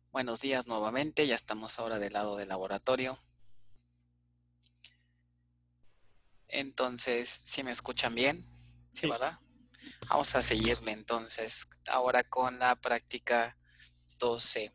Buenos días nuevamente, ya estamos ahora del lado del laboratorio. Entonces, ¿sí me escuchan bien? Sí, Sí, ¿verdad? Vamos a seguirle entonces, ahora con la práctica 12.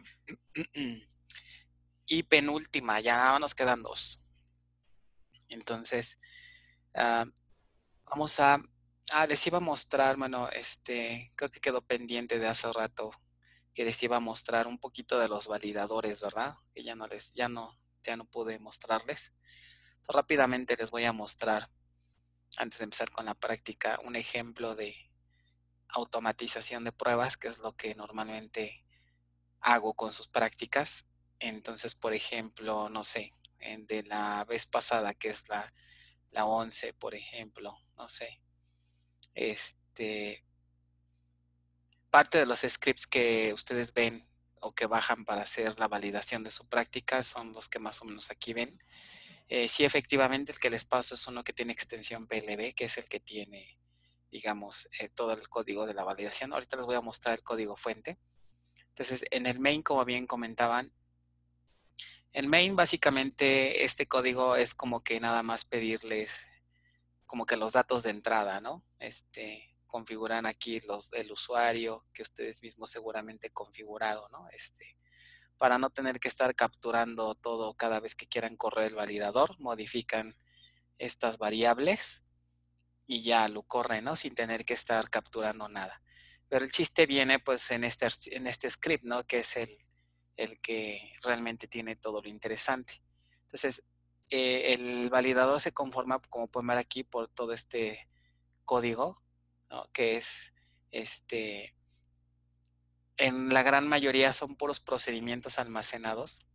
Y penúltima, ya nada más nos quedan dos. Entonces, ah, vamos les iba a mostrar, bueno, creo que quedó pendiente de hace rato, que les iba a mostrar un poquito de los validadores, ¿verdad? Que ya no pude mostrarles. Rápidamente les voy a mostrar, antes de empezar con la práctica, un ejemplo de automatización de pruebas, que es lo que normalmente hago con sus prácticas. Entonces, por ejemplo, no sé, de la vez pasada, que es la 11, por ejemplo, no sé, este, parte de los scripts que ustedes ven o que bajan para hacer la validación de su práctica son los que más o menos aquí ven. Sí, efectivamente, el que les paso es uno que tiene extensión PLB, que es el que tiene, digamos, todo el código de la validación. Ahorita les voy a mostrar el código fuente. Entonces, en el main, como bien comentaban, el main básicamente este código es como que nada más pedirles como que los datos de entrada, ¿no? Configuran aquí el usuario que ustedes mismos seguramente configuraron, ¿no? Para no tener que estar capturando todo cada vez que quieran correr el validador, modifican estas variables y ya lo corre, ¿no? Sin tener que estar capturando nada. Pero el chiste viene pues en este script, ¿no? Que es el que realmente tiene todo lo interesante. Entonces, el validador se conforma, como pueden ver aquí, por todo este código, ¿no? Que es, este, en la gran mayoría son puros procedimientos almacenados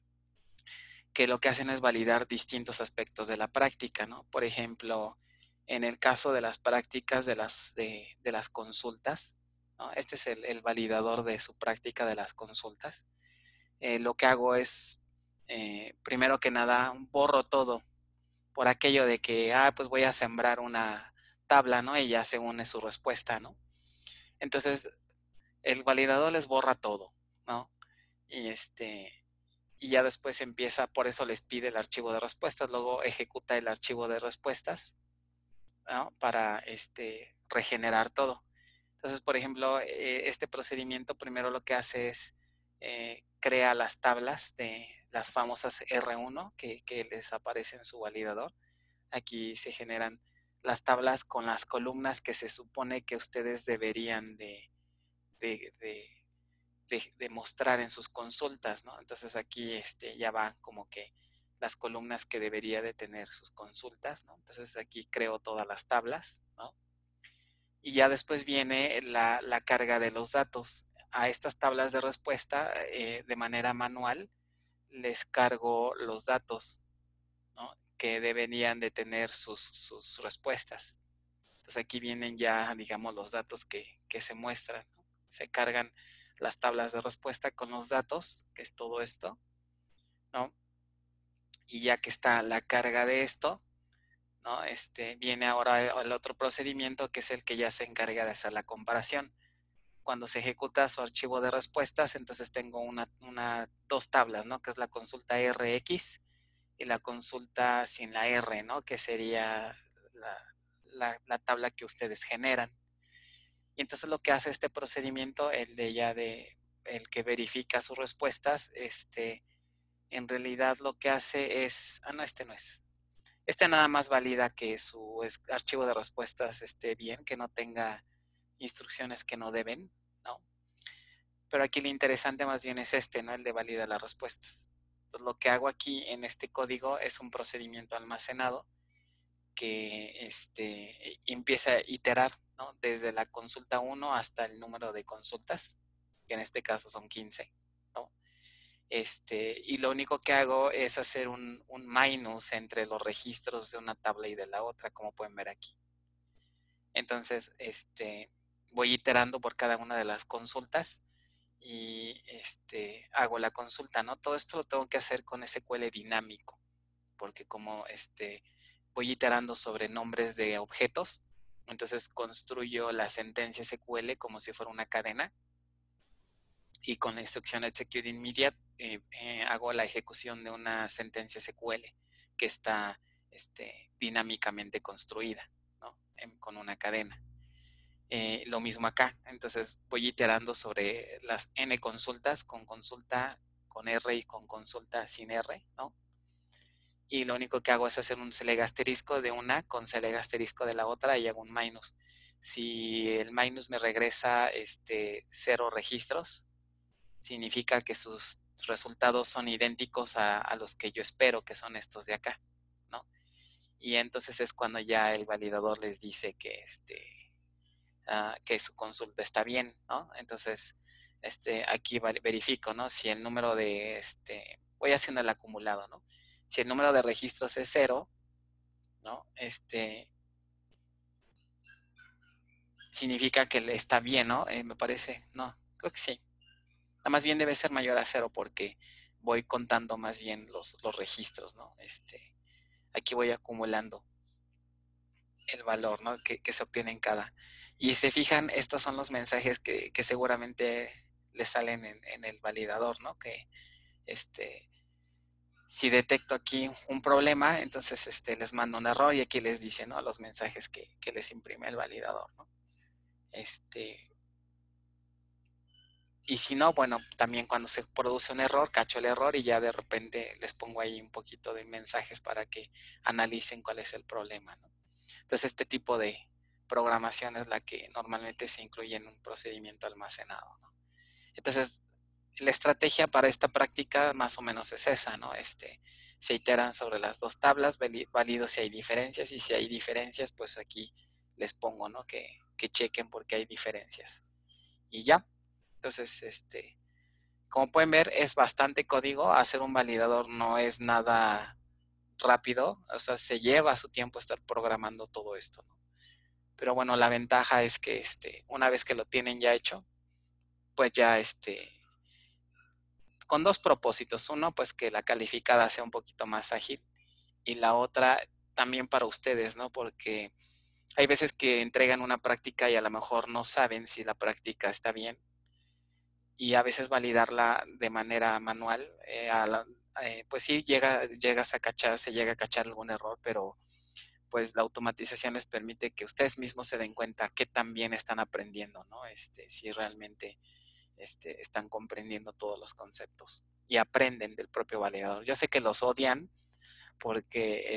que lo que hacen es validar distintos aspectos de la práctica, ¿no? Por ejemplo, en el caso de las prácticas de las consultas, ¿no? Este es el validador de su práctica de las consultas. Lo que hago es, primero que nada, borro todo por aquello de que, pues voy a sembrar una tabla, ¿no? Y ya se une su respuesta, ¿no? Entonces, el validador les borra todo, ¿no? Y y ya después empieza, por eso les pide el archivo de respuestas, luego ejecuta el archivo de respuestas, ¿no? Para regenerar todo. Entonces, por ejemplo, este procedimiento primero lo que hace es crea las tablas de las famosas R1 que les aparece en su validador. Aquí se generan las tablas con las columnas que se supone que ustedes deberían de, de de mostrar en sus consultas, ¿no? Entonces aquí ya va como que las columnas que debería de tener sus consultas, ¿no? Entonces aquí creo todas las tablas, ¿no? Y ya después viene la carga de los datos. A estas tablas de respuesta, de manera manual, les cargo los datos, ¿no? Que deberían de tener sus respuestas. Entonces aquí vienen ya, digamos, los datos que se muestran, ¿no? Se cargan las tablas de respuesta con los datos, que es todo esto, ¿no? Y ya que está la carga de esto, ¿no? Viene ahora el otro procedimiento que es el que ya se encarga de hacer la comparación. Cuando se ejecuta su archivo de respuestas, entonces tengo dos tablas, ¿no? Que es la consulta RX y la consulta sin la R, ¿no? Que sería la tabla que ustedes generan. Y entonces lo que hace este procedimiento, el que verifica sus respuestas, en realidad lo que hace es, no, este no es. Este nada más valida que su archivo de respuestas esté bien, que no tenga instrucciones que no deben, ¿no? Pero aquí lo interesante más bien es ¿no? El de valida las respuestas. Entonces lo que hago aquí en este código es un procedimiento almacenado que empieza a iterar, ¿no? Desde la consulta 1 hasta el número de consultas, que en este caso son 15, ¿no? Y lo único que hago es hacer un minus entre los registros de una tabla y de la otra, como pueden ver aquí. Entonces, voy iterando por cada una de las consultas y hago la consulta, ¿no? Todo esto lo tengo que hacer con SQL dinámico, porque como voy iterando sobre nombres de objetos, entonces construyo la sentencia SQL como si fuera una cadena y con la instrucción execute immediate hago la ejecución de una sentencia SQL que está dinámicamente construida, ¿no? Con una cadena. Lo mismo acá, entonces voy iterando sobre las n consultas con consulta con R y con consulta sin R, ¿no? Y lo único que hago es hacer un select asterisco de una con select asterisco de la otra y hago un minus. Si el minus me regresa 0 registros, significa que sus resultados son idénticos a los que yo espero, que son estos de acá, ¿no? Y entonces es cuando ya el validador les dice que su consulta está bien, ¿no? Entonces, aquí verifico, ¿no? Si el número de, voy haciendo el acumulado, ¿no? Si el número de registros es 0, ¿no? Significa que está bien, ¿no? Me parece, no, creo que sí. Más bien debe ser mayor a 0 porque voy contando más bien los registros, ¿no? Aquí voy acumulando el valor, ¿no? Que se obtiene en cada. Y se fijan, estos son los mensajes que seguramente le salen en el validador, ¿no? Que si detecto aquí un problema, entonces les mando un error y aquí les dice, ¿no? Los mensajes que les imprime el validador, ¿no? Y si no, bueno, también cuando se produce un error, cacho el error y ya de repente les pongo ahí un poquito de mensajes para que analicen cuál es el problema, ¿no? Entonces, este tipo de programación es la que normalmente se incluye en un procedimiento almacenado, ¿no? Entonces, la estrategia para esta práctica más o menos es esa, ¿no? Se iteran sobre las dos tablas, valido si hay diferencias y si hay diferencias, pues aquí les pongo, ¿no? Que chequen porque hay diferencias. Y ya, entonces, como pueden ver, es bastante código. Hacer un validador no es nada rápido, o sea, se lleva su tiempo estar programando todo esto, ¿no? Pero bueno, la ventaja es que una vez que lo tienen ya hecho, pues ya con dos propósitos. Uno, pues que la calificada sea un poquito más ágil y la otra también para ustedes, ¿no? Porque hay veces que entregan una práctica y a lo mejor no saben si la práctica está bien y a veces validarla de manera manual, pues sí llegas a cachar, se llega a cachar algún error, pero pues la automatización les permite que ustedes mismos se den cuenta qué tan bien están aprendiendo, ¿no? Si realmente están comprendiendo todos los conceptos y aprenden del propio validador. Yo sé que los odian porque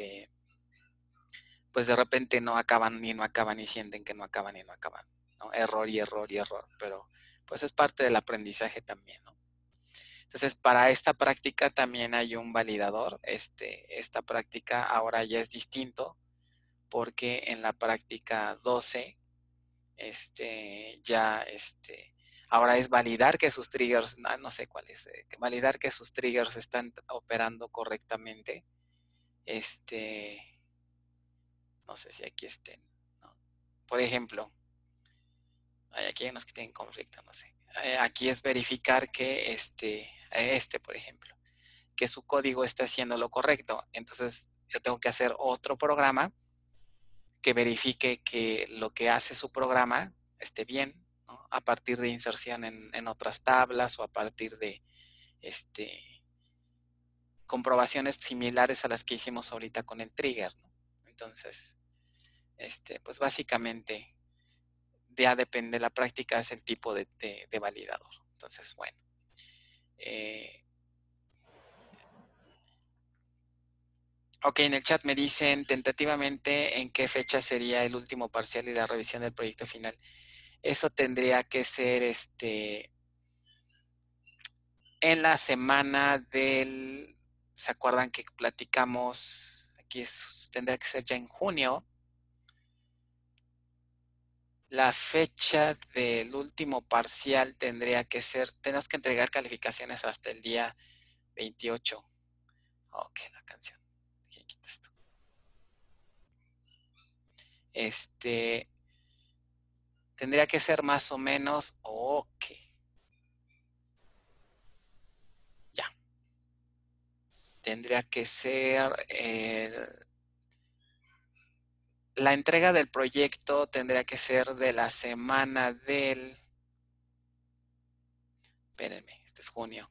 pues de repente no acaban y no acaban y sienten que no acaban y no acaban, ¿no? Error y error y error, pero pues es parte del aprendizaje también, ¿no? Entonces, para esta práctica también hay un validador. Esta práctica ahora ya es distinto porque en la práctica 12 ya ahora es validar que sus triggers, no sé cuál es, validar que sus triggers están operando correctamente. No sé si aquí estén, ¿no? Por ejemplo, aquí hay unos que tienen conflicto, no sé. Aquí es verificar que por ejemplo, que su código está haciendo lo correcto. Entonces, yo tengo que hacer otro programa que verifique que lo que hace su programa esté bien, ¿no? A partir de inserción en otras tablas o a partir de este, comprobaciones similares a las que hicimos ahorita con el trigger, ¿no? Entonces, pues básicamente ya depende, la práctica es el tipo de validador. Entonces, bueno. Ok, en el chat me dicen tentativamente en qué fecha sería el último parcial y la revisión del proyecto final. Eso tendría que ser en la semana del, ¿se acuerdan que platicamos? Aquí tendría que ser ya en junio. La fecha del último parcial tendría que ser, tenemos que entregar calificaciones hasta el día 28. Ok, la canción. ¿Quién quita esto? Tendría que ser más o menos, ok, ya. Tendría que ser la entrega del proyecto tendría que ser de la semana del Espérenme, este es junio.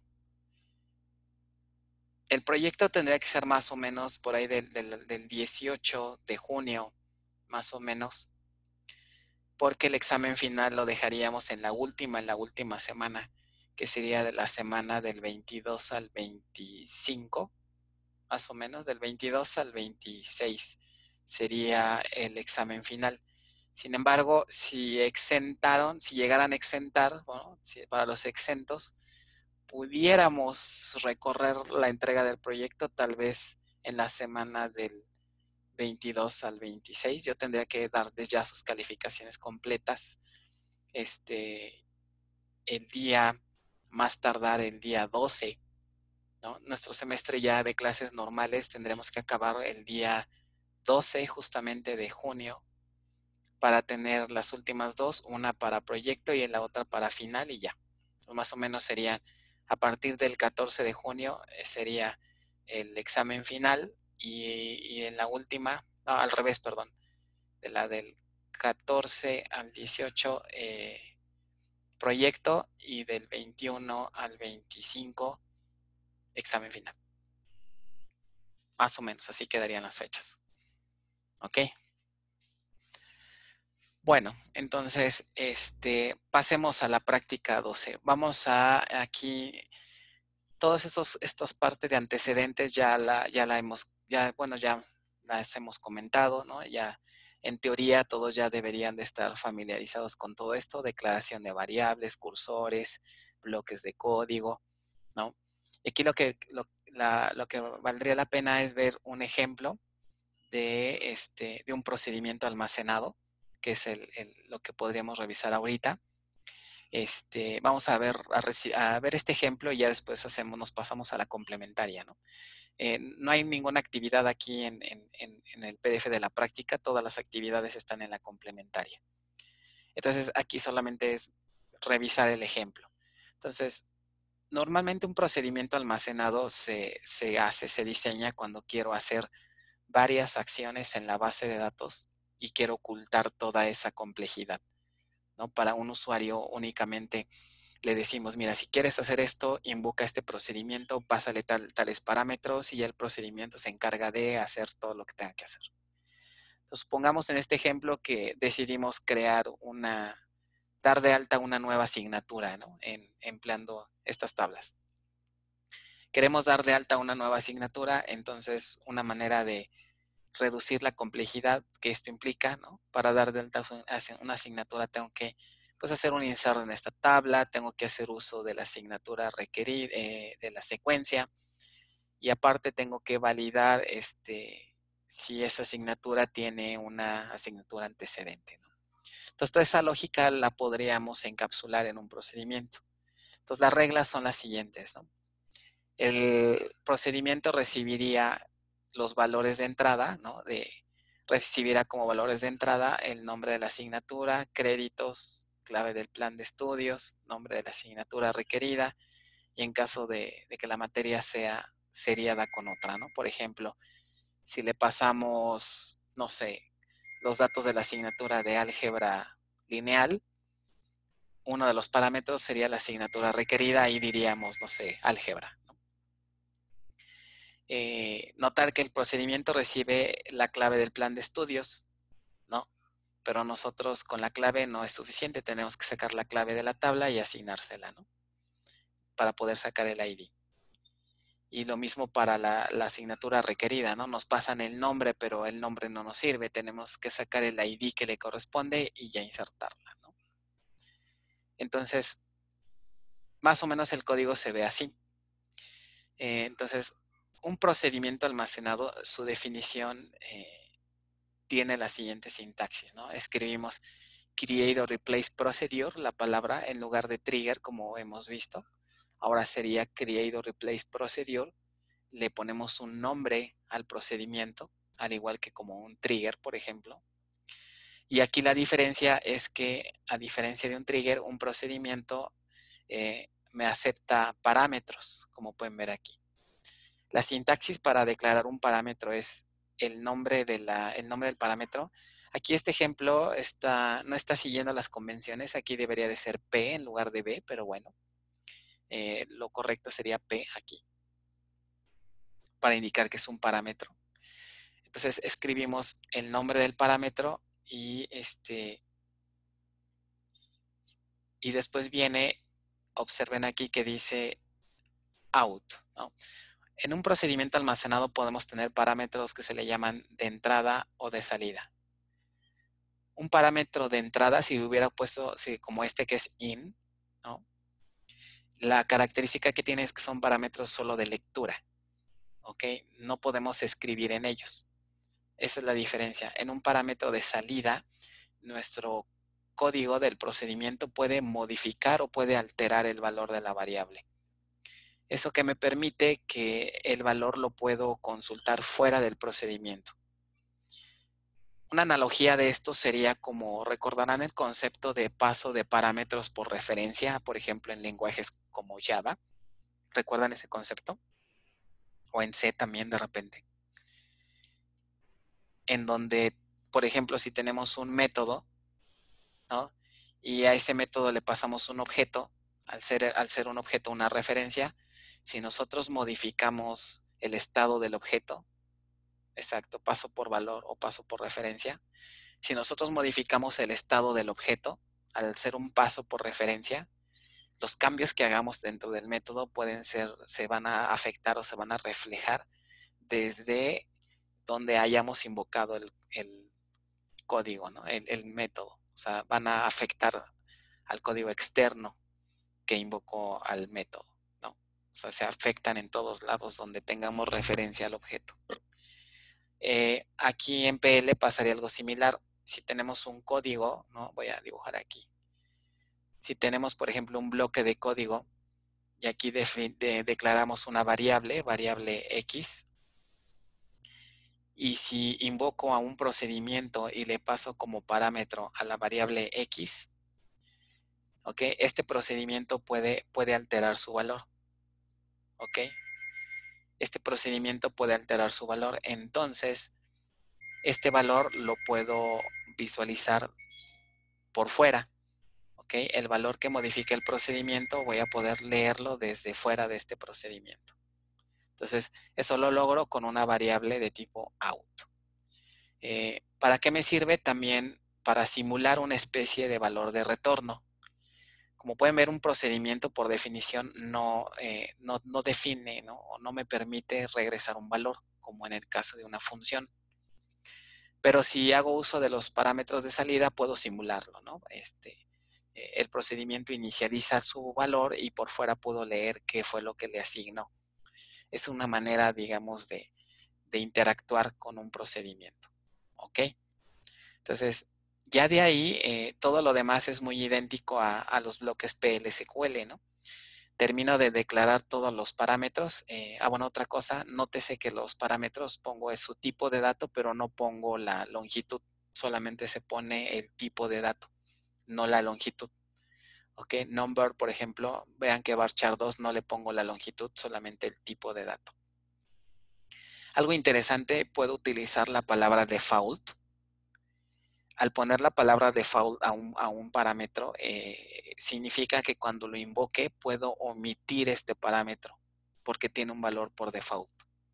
El proyecto tendría que ser más o menos por ahí del 18 de junio, más o menos, porque el examen final lo dejaríamos en la última semana, que sería de la semana del 22 al 25, más o menos, del 22 al 26 sería el examen final. Sin embargo, si llegaran a exentar, bueno, para los exentos, pudiéramos recorrer la entrega del proyecto tal vez en la semana del 22 al 26. Yo tendría que darles ya sus calificaciones completas el día, más tardar el día 12, ¿no? Nuestro semestre ya de clases normales tendremos que acabar el día 12 justamente de junio para tener las últimas dos, una para proyecto y la otra para final y ya. Entonces, más o menos serían a partir del 14 de junio sería el examen final y en la última, no, al revés, perdón, de la del 14 al 18 proyecto y del 21 al 25 examen final. Más o menos, así quedarían las fechas. ¿Ok? Bueno, entonces, pasemos a la práctica 12. Vamos a aquí, todas estas partes de antecedentes ya las hemos comentado, ¿no? Ya, en teoría, todos ya deberían de estar familiarizados con todo esto, declaración de variables, cursores, bloques de código, ¿no? Y aquí lo que valdría la pena es ver un ejemplo de un procedimiento almacenado, que es lo que podríamos revisar ahorita. Vamos a ver este ejemplo y ya después nos pasamos a la complementaria, ¿no? No hay ninguna actividad aquí en el PDF de la práctica, todas las actividades están en la complementaria. Entonces, aquí solamente es revisar el ejemplo. Entonces, normalmente un procedimiento almacenado se diseña cuando quiero hacer varias acciones en la base de datos y quiero ocultar toda esa complejidad, ¿no? Para un usuario únicamente le decimos, mira, si quieres hacer esto, invoca este procedimiento, pásale tales parámetros y ya el procedimiento se encarga de hacer todo lo que tenga que hacer. Entonces, supongamos en este ejemplo que decidimos dar de alta una nueva asignatura, ¿no? Empleando estas tablas. Queremos dar de alta una nueva asignatura, entonces una manera de reducir la complejidad que esto implica, ¿no? Para dar de alta una asignatura tengo que pues, hacer un inserto en esta tabla, tengo que hacer uso de la asignatura requerida, de la secuencia, y aparte tengo que validar si esa asignatura tiene una asignatura antecedente, ¿no? Entonces, toda esa lógica la podríamos encapsular en un procedimiento. Entonces, las reglas son las siguientes, ¿no? El procedimiento recibiría los valores de entrada, ¿no? Recibirá como valores de entrada el nombre de la asignatura, créditos, clave del plan de estudios, nombre de la asignatura requerida y en caso de que la materia sea seriada con otra, ¿no? Por ejemplo, si le pasamos, no sé, los datos de la asignatura de álgebra lineal, uno de los parámetros sería la asignatura requerida y diríamos, no sé, álgebra. Notar que el procedimiento recibe la clave del plan de estudios, ¿no? Pero nosotros con la clave no es suficiente, tenemos que sacar la clave de la tabla y asignársela, ¿no? Para poder sacar el ID. Y lo mismo para la asignatura requerida, ¿no? Nos pasan el nombre, pero el nombre no nos sirve, tenemos que sacar el ID que le corresponde y ya insertarla, ¿no? Entonces, más o menos el código se ve así. Entonces, un procedimiento almacenado, su definición tiene la siguiente sintaxis, ¿no? Escribimos create or replace procedure, la palabra, en lugar de trigger, como hemos visto. Ahora sería create or replace procedure. Le ponemos un nombre al procedimiento, al igual que como un trigger, por ejemplo. Y aquí la diferencia es que, a diferencia de un trigger, un procedimiento me acepta parámetros, como pueden ver aquí. La sintaxis para declarar un parámetro es el nombre del parámetro. Aquí este ejemplo no está siguiendo las convenciones. Aquí debería de ser P en lugar de B, pero bueno. lo correcto sería P aquí, para indicar que es un parámetro. Entonces escribimos el nombre del parámetro y después viene, observen aquí que dice out, ¿no? En un procedimiento almacenado podemos tener parámetros que se le llaman de entrada o de salida. Un parámetro de entrada, si hubiera puesto, como este que es in, ¿no? La característica que tiene es que son parámetros solo de lectura, ¿ok? No podemos escribir en ellos. Esa es la diferencia. En un parámetro de salida, nuestro código del procedimiento puede modificar o puede alterar el valor de la variable. Eso que me permite que el valor lo puedo consultar fuera del procedimiento. Una analogía de esto sería como recordarán el concepto de paso de parámetros por referencia, por ejemplo, en lenguajes como Java. ¿Recuerdan ese concepto? O en C también de repente. En donde, por ejemplo, si tenemos un método, ¿no? Y a ese método le pasamos un objeto, al ser un objeto una referencia, si nosotros modificamos el estado del objeto, exacto, paso por valor o paso por referencia, si nosotros modificamos el estado del objeto, al ser un paso por referencia, los cambios que hagamos dentro del método se van a afectar o se van a reflejar desde donde hayamos invocado el código, ¿no? El método. O sea, van a afectar al código externo que invocó al método, ¿no? O sea, se afectan en todos lados donde tengamos referencia al objeto. Aquí en PL pasaría algo similar. Si tenemos un código, ¿no? Voy a dibujar aquí. Si tenemos, por ejemplo, un bloque de código y aquí declaramos una variable X, y si invoco a un procedimiento y le paso como parámetro a la variable X, ¿ok? Este procedimiento puede alterar su valor, ¿ok? Este procedimiento puede alterar su valor. Entonces, este valor lo puedo visualizar por fuera, ¿ok? El valor que modifica el procedimiento voy a poder leerlo desde fuera de este procedimiento. Entonces, eso lo logro con una variable de tipo out. ¿Para qué me sirve? También para simular una especie de valor de retorno. Como pueden ver, un procedimiento por definición no define, ¿no? O no me permite regresar un valor, como en el caso de una función. Pero si hago uso de los parámetros de salida, puedo simularlo, ¿no? El procedimiento inicializa su valor y por fuera puedo leer qué fue lo que le asignó. Es una manera, digamos, de interactuar con un procedimiento, ¿ok? Entonces, ya de ahí, todo lo demás es muy idéntico a los bloques PL/SQL, ¿no? Termino de declarar todos los parámetros. Bueno, otra cosa, nótese que los parámetros pongo es su tipo de dato, pero no pongo la longitud. Solamente se pone el tipo de dato, no la longitud. ¿Ok? Number, por ejemplo, vean que varchar2 no le pongo la longitud, solamente el tipo de dato. Algo interesante, puedo utilizar la palabra default. Al poner la palabra default a un parámetro, significa que cuando lo invoque puedo omitir este parámetro porque tiene un valor por default.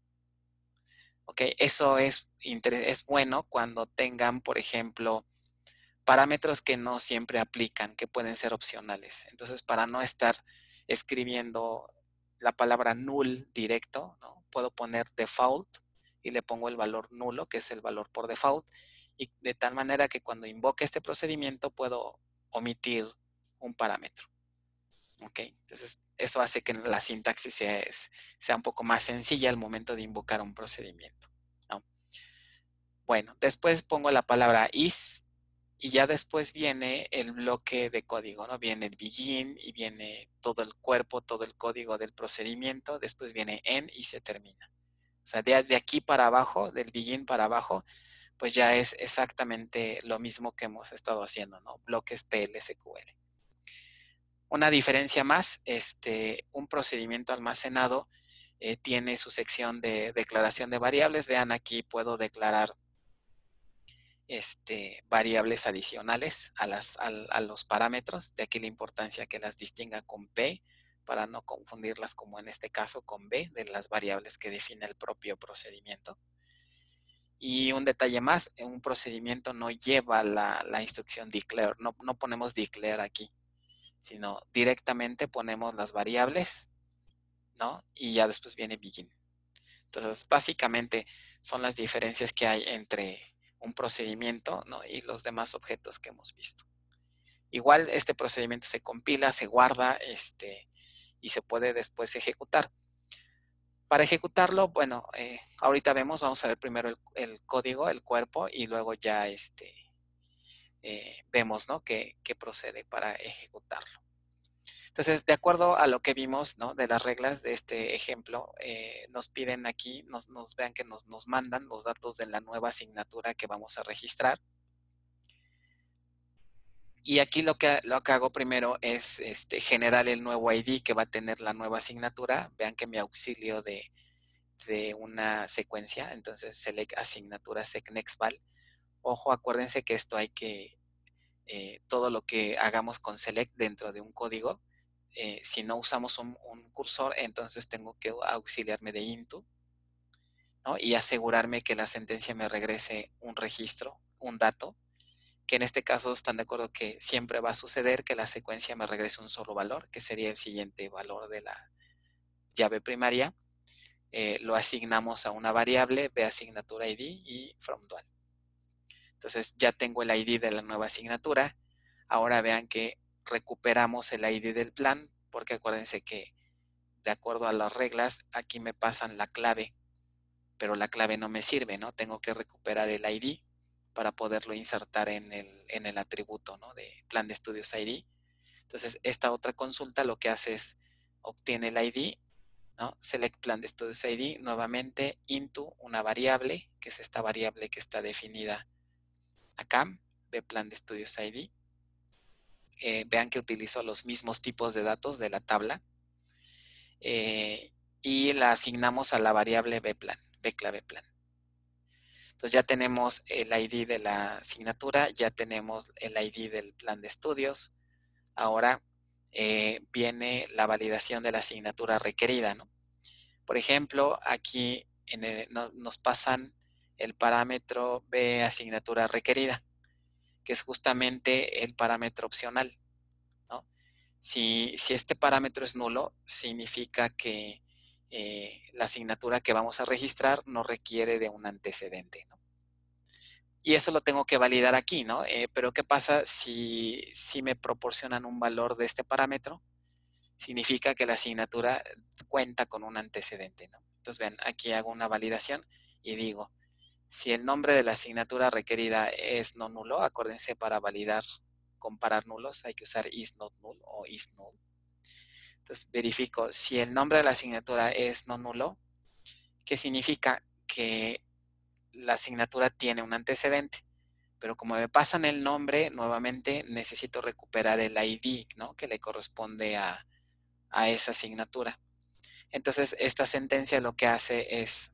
¿Ok? Eso es bueno cuando tengan, por ejemplo, parámetros que no siempre aplican, que pueden ser opcionales. Entonces, para no estar escribiendo la palabra null directo, ¿no? Puedo poner default y le pongo el valor nulo, que es el valor por default, y de tal manera que cuando invoque este procedimiento puedo omitir un parámetro. ¿Ok? Entonces, eso hace que la sintaxis sea un poco más sencilla al momento de invocar un procedimiento, ¿no? Bueno, después pongo la palabra is y ya después viene el bloque de código, ¿no? Viene el begin y viene todo el cuerpo, todo el código del procedimiento, después viene end y se termina. O sea, de aquí para abajo, del begin para abajo, pues ya es exactamente lo mismo que hemos estado haciendo, ¿no? Bloques PL/SQL. Una diferencia más, un procedimiento almacenado tiene su sección de declaración de variables. Vean, aquí puedo declarar variables adicionales a los parámetros, de aquí la importancia que las distinga con P para no confundirlas como en este caso con B, de las variables que define el propio procedimiento. Y un detalle más, un procedimiento no lleva la instrucción declare, no ponemos declare aquí, sino directamente ponemos las variables, ¿no? Y ya después viene begin. Entonces, básicamente son las diferencias que hay entre un procedimiento, ¿no? Y los demás objetos que hemos visto. Igual este procedimiento se compila, se guarda, y se puede después ejecutar. Para ejecutarlo, bueno, ahorita vamos a ver primero el código, el cuerpo, y luego ya vemos, ¿no? qué procede para ejecutarlo. Entonces, de acuerdo a lo que vimos, ¿no? De las reglas de este ejemplo, nos piden aquí, vean que nos mandan los datos de la nueva asignatura que vamos a registrar. Y aquí lo que hago primero es generar el nuevo ID que va a tener la nueva asignatura. Vean que mi auxilio de una secuencia, entonces select asignatura secnexval. Ojo, acuérdense que esto hay que, todo lo que hagamos con select dentro de un código, si no usamos un cursor, entonces tengo que auxiliarme de into, ¿no? Y asegurarme que la sentencia me regrese un registro, un dato, que en este caso están de acuerdo que siempre va a suceder que la secuencia me regrese un solo valor, que sería el siguiente valor de la llave primaria. Lo asignamos a una variable, asignatura ID y from dual. Entonces ya tengo el ID de la nueva asignatura. Ahora vean que recuperamos el ID del plan, porque acuérdense que de acuerdo a las reglas, aquí me pasan la clave, pero la clave no me sirve, ¿no? Tengo que recuperar el ID para poderlo insertar en el atributo, ¿no? De plan de estudios ID. Entonces, esta otra consulta lo que hace es obtiene el ID, ¿no? Select plan de estudios ID, nuevamente into una variable, que es esta variable que está definida acá, de plan de estudios ID. Vean que utilizo los mismos tipos de datos de la tabla, y la asignamos a la variable bplan, bclave plan. Entonces ya tenemos el ID de la asignatura, ya tenemos el ID del plan de estudios. Ahora viene la validación de la asignatura requerida, ¿no? Por ejemplo, aquí nos pasan el parámetro B asignatura requerida, que es justamente el parámetro opcional, ¿no? Si este parámetro es nulo, significa que la asignatura que vamos a registrar no requiere de un antecedente, ¿no? Y eso lo tengo que validar aquí, ¿no? Pero ¿qué pasa si me proporcionan un valor de este parámetro? Significa que la asignatura cuenta con un antecedente, ¿no? Entonces, vean, aquí hago una validación y digo, si el nombre de la asignatura requerida es no nulo, acuérdense, para validar, comparar nulos, hay que usar is not null o is null. Entonces, verifico si el nombre de la asignatura es no nulo, ¿qué significa? Que la asignatura tiene un antecedente. Pero como me pasan el nombre, nuevamente necesito recuperar el ID, ¿no? Que le corresponde a esa asignatura. Entonces, esta sentencia lo que hace es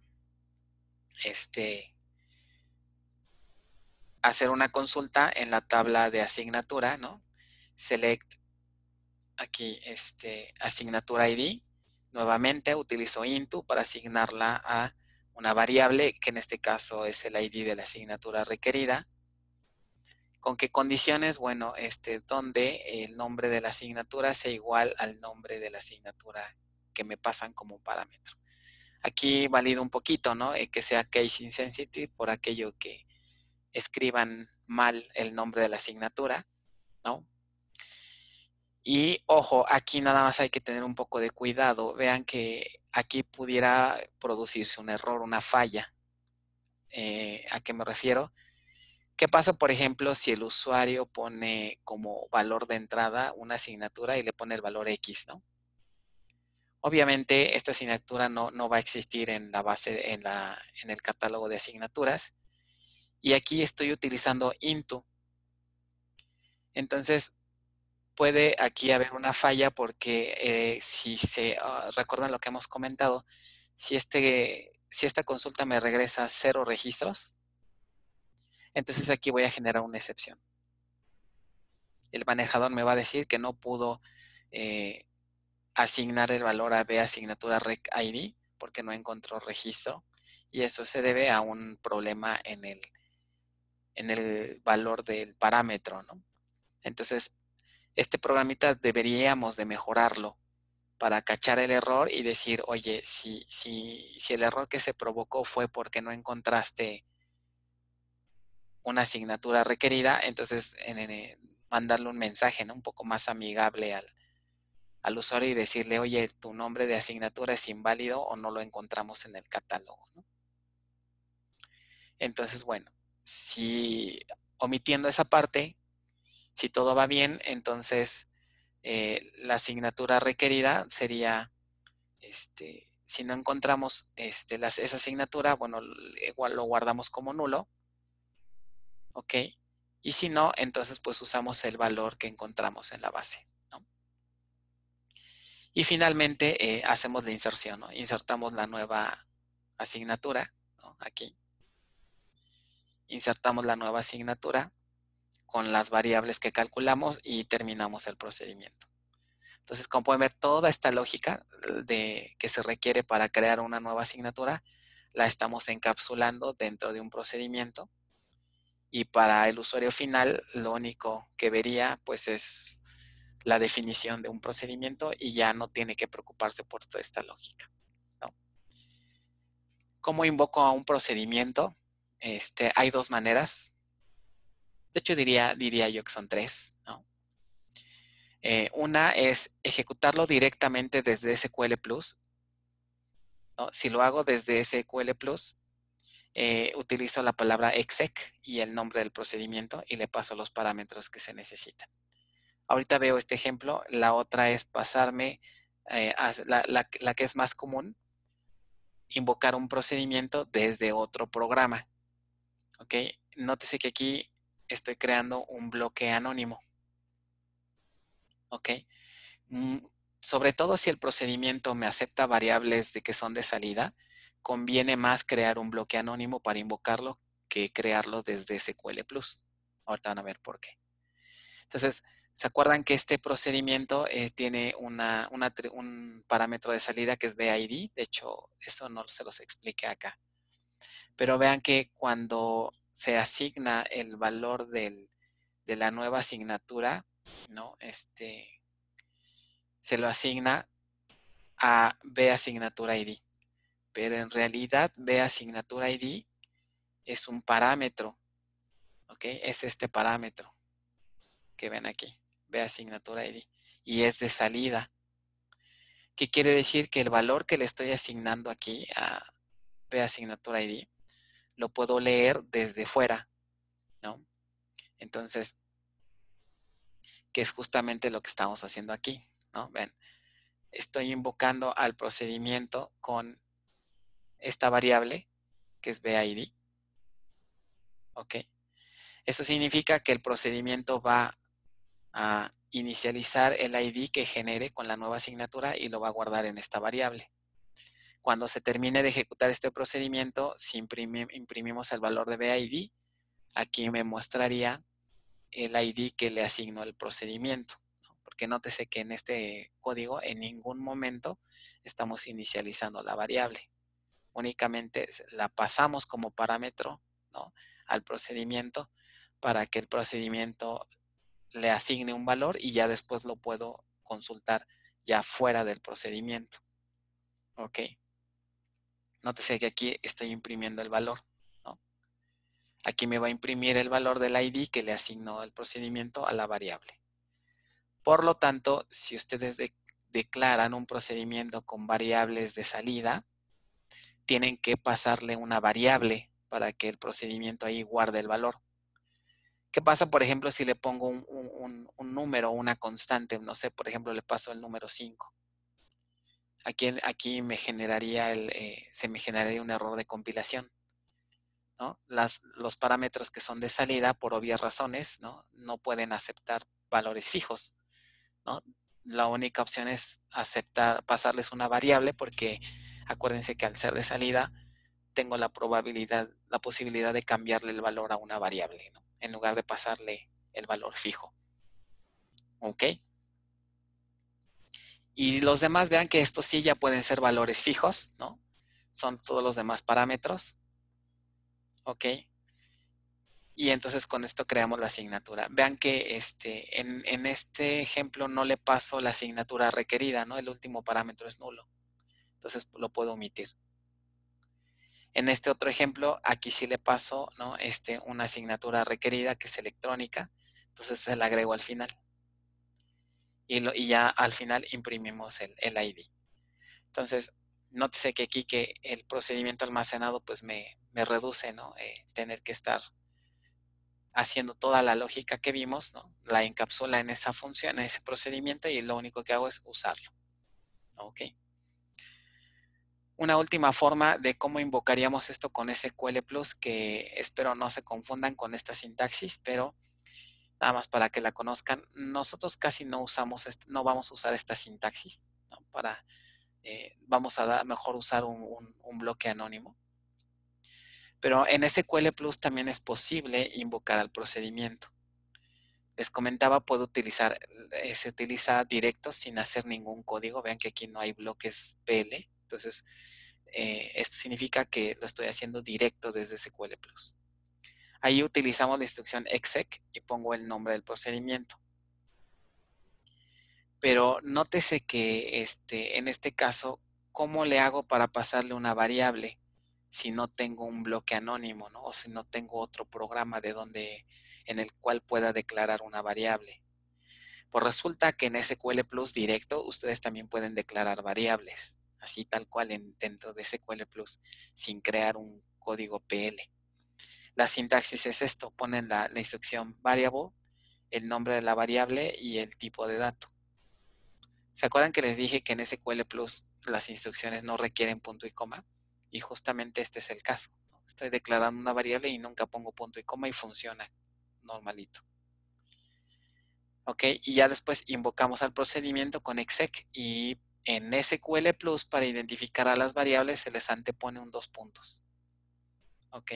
hacer una consulta en la tabla de asignatura, ¿no? Select aquí asignatura ID. Nuevamente utilizo into para asignarla a una variable, que en este caso es el ID de la asignatura requerida. ¿Con qué condiciones? Bueno, donde el nombre de la asignatura sea igual al nombre de la asignatura que me pasan como parámetro. Aquí valido un poquito, ¿no? Que sea case insensitive por aquello que escriban mal el nombre de la asignatura, ¿no? Y ojo, aquí nada más hay que tener un poco de cuidado. Vean que aquí pudiera producirse un error, una falla. ¿A qué me refiero? ¿Qué pasa, por ejemplo, si el usuario pone como valor de entrada una asignatura y le pone el valor X, ¿no? Obviamente esta asignatura no va a existir en la base, en el catálogo de asignaturas. Y aquí estoy utilizando into. Entonces puede aquí haber una falla porque si recuerdan lo que hemos comentado, si esta consulta me regresa 0 registros, entonces aquí voy a generar una excepción. El manejador me va a decir que no pudo asignar el valor a B asignatura rec ID porque no encontró registro, y eso se debe a un problema en el valor del parámetro, ¿no? Entonces, este programita deberíamos de mejorarlo para cachar el error y decir, oye, si el error que se provocó fue porque no encontraste una asignatura requerida, entonces mandarle un mensaje, ¿no? Un poco más amigable al usuario y decirle, oye, tu nombre de asignatura es inválido o no lo encontramos en el catálogo, ¿no? Entonces, bueno, si omitiendo esa parte, si todo va bien, entonces la asignatura requerida sería, si no encontramos esa asignatura, bueno, igual lo guardamos como nulo, ¿ok? Y si no, entonces pues usamos el valor que encontramos en la base, ¿no? Y finalmente hacemos la inserción, ¿no? Insertamos la nueva asignatura, ¿no? Aquí. Insertamos la nueva asignatura con las variables que calculamos y terminamos el procedimiento. Entonces, como pueden ver, toda esta lógica que se requiere para crear una nueva asignatura, la estamos encapsulando dentro de un procedimiento, y para el usuario final, lo único que vería, pues, es la definición de un procedimiento y ya no tiene que preocuparse por toda esta lógica, ¿no? ¿Cómo invoco a un procedimiento? Hay dos maneras. De hecho, diría yo que son tres, ¿no? Una es ejecutarlo directamente desde SQL Plus, ¿no? Si lo hago desde SQL Plus, utilizo la palabra exec y el nombre del procedimiento y le paso los parámetros que se necesitan. Ahorita veo este ejemplo. La otra es pasarme, la que es más común, invocar un procedimiento desde otro programa. ¿Ok? Nótese que aquí estoy creando un bloque anónimo. ¿Ok? Mm, Sobre todo si el procedimiento me acepta variables de que son de salida, conviene más crear un bloque anónimo para invocarlo que crearlo desde SQL Plus. Ahorita van a ver por qué. Entonces, ¿se acuerdan que este procedimiento tiene un parámetro de salida que es BID? De hecho, eso no se los expliqué acá. Pero vean que cuando se asigna el valor de la nueva asignatura, ¿no? Se lo asigna a B asignatura ID. Pero en realidad B asignatura ID es un parámetro, ¿ok? Es este parámetro que ven aquí, B asignatura ID, y es de salida. ¿Qué quiere decir? Que el valor que le estoy asignando aquí a B asignatura ID lo puedo leer desde fuera, ¿no? Entonces, que es justamente lo que estamos haciendo aquí, ¿no? Ven, estoy invocando al procedimiento con esta variable que es BID, ¿ok? Eso significa que el procedimiento va a inicializar el ID que genere con la nueva asignatura y lo va a guardar en esta variable. Cuando se termine de ejecutar este procedimiento, si imprimimos el valor de BID, aquí me mostraría el ID que le asigno al procedimiento, ¿no? Porque nótese que en este código en ningún momento estamos inicializando la variable. Únicamente la pasamos como parámetro, ¿no?, al procedimiento para que el procedimiento le asigne un valor y ya después lo puedo consultar ya fuera del procedimiento. ¿Ok? Nótese que aquí estoy imprimiendo el valor, ¿no? Aquí me va a imprimir el valor del ID que le asignó el procedimiento a la variable. Por lo tanto, si ustedes declaran un procedimiento con variables de salida, tienen que pasarle una variable para que el procedimiento ahí guarde el valor. ¿Qué pasa, por ejemplo, si le pongo un número o una constante? No sé, por ejemplo, le paso el número 5. Aquí se me generaría un error de compilación, ¿no? Los parámetros que son de salida, por obvias razones, no pueden aceptar valores fijos, ¿no? La única opción es pasarles una variable, porque acuérdense que al ser de salida tengo la posibilidad de cambiarle el valor a una variable, ¿no?, en lugar de pasarle el valor fijo. ¿Ok? Y los demás, vean que estos sí ya pueden ser valores fijos, ¿no? Son todos los demás parámetros, ¿ok? Y entonces con esto creamos la asignatura. Vean que en este ejemplo no le paso la asignatura requerida, ¿no? El último parámetro es nulo. Entonces lo puedo omitir. En este otro ejemplo, aquí sí le paso, ¿no? Una asignatura requerida que es electrónica. Entonces se la agrego al final. Y ya al final imprimimos el ID. Entonces, nótese que aquí que el procedimiento almacenado pues me reduce, ¿no? Tener que estar haciendo toda la lógica que vimos, ¿no? La encapsula en esa función, en ese procedimiento y lo único que hago es usarlo. ¿Ok? Una última forma de cómo invocaríamos esto con SQL Plus, que espero no se confundan con esta sintaxis, pero nada más para que la conozcan. Nosotros casi no usamos, no vamos a usar esta sintaxis, ¿no? Vamos a mejor usar un bloque anónimo. Pero en SQL Plus también es posible invocar al procedimiento. Les comentaba, se utiliza directo sin hacer ningún código. Vean que aquí no hay bloques PL. Entonces, esto significa que lo estoy haciendo directo desde SQL Plus. Ahí utilizamos la instrucción exec y pongo el nombre del procedimiento. Pero nótese que en este caso, ¿cómo le hago para pasarle una variable si no tengo un bloque anónimo, ¿no? O si no tengo otro programa en el cual pueda declarar una variable? Pues resulta que en SQL Plus directo ustedes también pueden declarar variables, así tal cual dentro de SQL Plus, sin crear un código PL. La sintaxis es esto, ponen la instrucción variable, el nombre de la variable y el tipo de dato. ¿Se acuerdan que les dije que en SQL Plus las instrucciones no requieren punto y coma? Y justamente este es el caso. Estoy declarando una variable y nunca pongo punto y coma y funciona normalito. ¿Ok? Y ya después invocamos al procedimiento con exec y en SQL Plus para identificar a las variables se les antepone un 2 puntos. ¿Ok?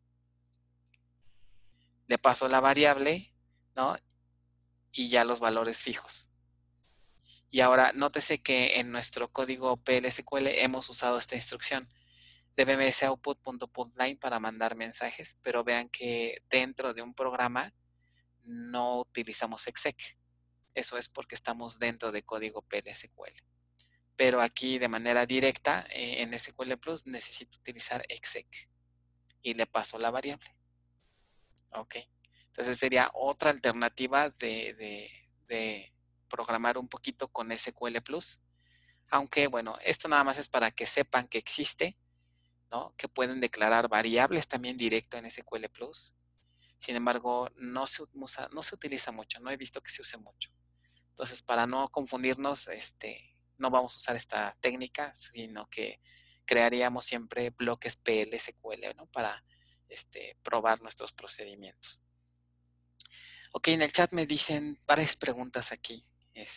Le paso la variable, ¿no? Y ya los valores fijos. Y ahora nótese que en nuestro código PLSQL hemos usado esta instrucción de bmsoutput.putLine para mandar mensajes, pero vean que dentro de un programa no utilizamos exec. Eso es porque estamos dentro de código PLSQL. Pero aquí de manera directa en SQL Plus necesito utilizar exec y le paso la variable. Ok. Entonces sería otra alternativa de programar un poquito con SQL Plus. Aunque bueno, esto nada más es para que sepan que existe, ¿no? Que pueden declarar variables también directo en SQL Plus. Sin embargo, no se utiliza mucho, no he visto que se use mucho. Entonces, para no confundirnos, no vamos a usar esta técnica, sino que crearíamos siempre bloques PLSQL, ¿no? Para probar nuestros procedimientos. Ok, en el chat me dicen varias preguntas aquí.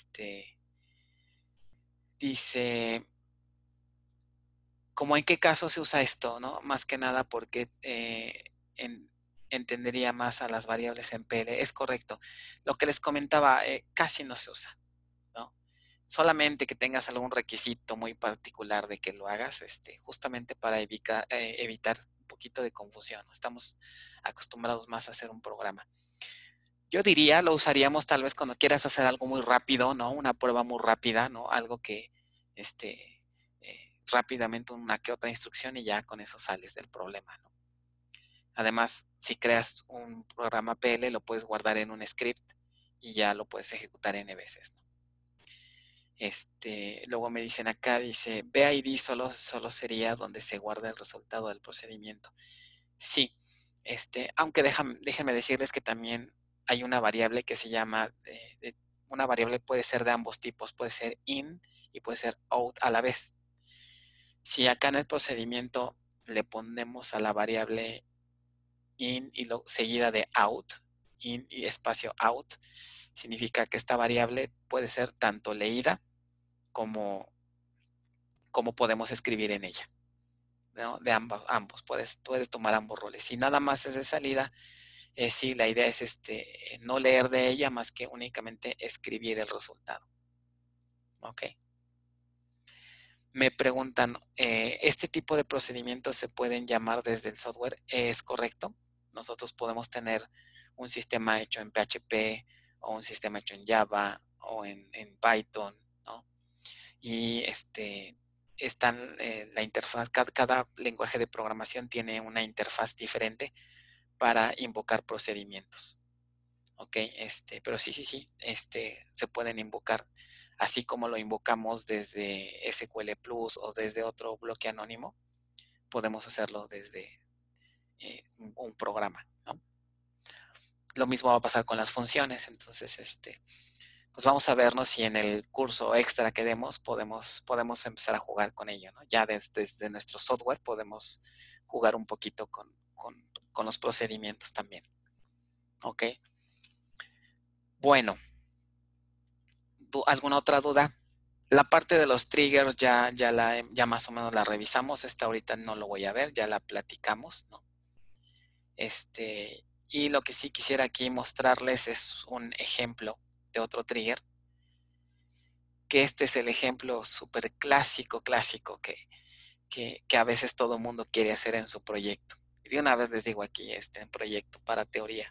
Dice, ¿cómo en qué caso se usa esto, no? Más que nada porque entendería más a las variables en PL. Es correcto. Lo que les comentaba, casi no se usa, ¿no? Solamente que tengas algún requisito muy particular de que lo hagas, justamente para evitar un poquito de confusión, ¿no? Estamos acostumbrados más a hacer un programa. Yo diría, lo usaríamos tal vez cuando quieras hacer algo muy rápido, ¿no? Una prueba muy rápida, ¿no? Algo que, rápidamente una que otra instrucción y ya con eso sales del problema, ¿no? Además, si creas un programa PL, lo puedes guardar en un script y ya lo puedes ejecutar N veces, ¿no? Luego me dicen acá, dice, BID solo sería donde se guarda el resultado del procedimiento. Sí, aunque déjenme decirles que también hay una variable que se llama, una variable puede ser de ambos tipos, puede ser in y puede ser out a la vez. Si acá en el procedimiento le ponemos a la variable in y seguida de out, in y espacio out, significa que esta variable puede ser tanto leída como podemos escribir en ella, ¿no? De ambos, puedes tomar ambos roles. Si nada más es de salida, sí, la idea es no leer de ella más que únicamente escribir el resultado. ¿Ok? Me preguntan, ¿este tipo de procedimientos se pueden llamar desde el software? ¿Es correcto? Nosotros podemos tener un sistema hecho en PHP o un sistema hecho en Java o en Python, ¿no? Y están la interfaz, cada lenguaje de programación tiene una interfaz diferente para invocar procedimientos. Ok, pero sí, se pueden invocar así como lo invocamos desde SQL Plus o desde otro bloque anónimo, podemos hacerlo desde un programa, ¿no? Lo mismo va a pasar con las funciones, entonces, pues vamos a vernos si en el curso extra que demos podemos empezar a jugar con ello, ¿no? Ya desde nuestro software podemos jugar un poquito con los procedimientos también, ¿ok? Bueno, ¿alguna otra duda? La parte de los triggers ya más o menos la revisamos. Esta ahorita no lo voy a ver, ya la platicamos, ¿no? Y lo que sí quisiera aquí mostrarles es un ejemplo de otro trigger, que este es el ejemplo súper clásico que a veces todo el mundo quiere hacer en su proyecto. Y de una vez les digo aquí, proyecto para teoría.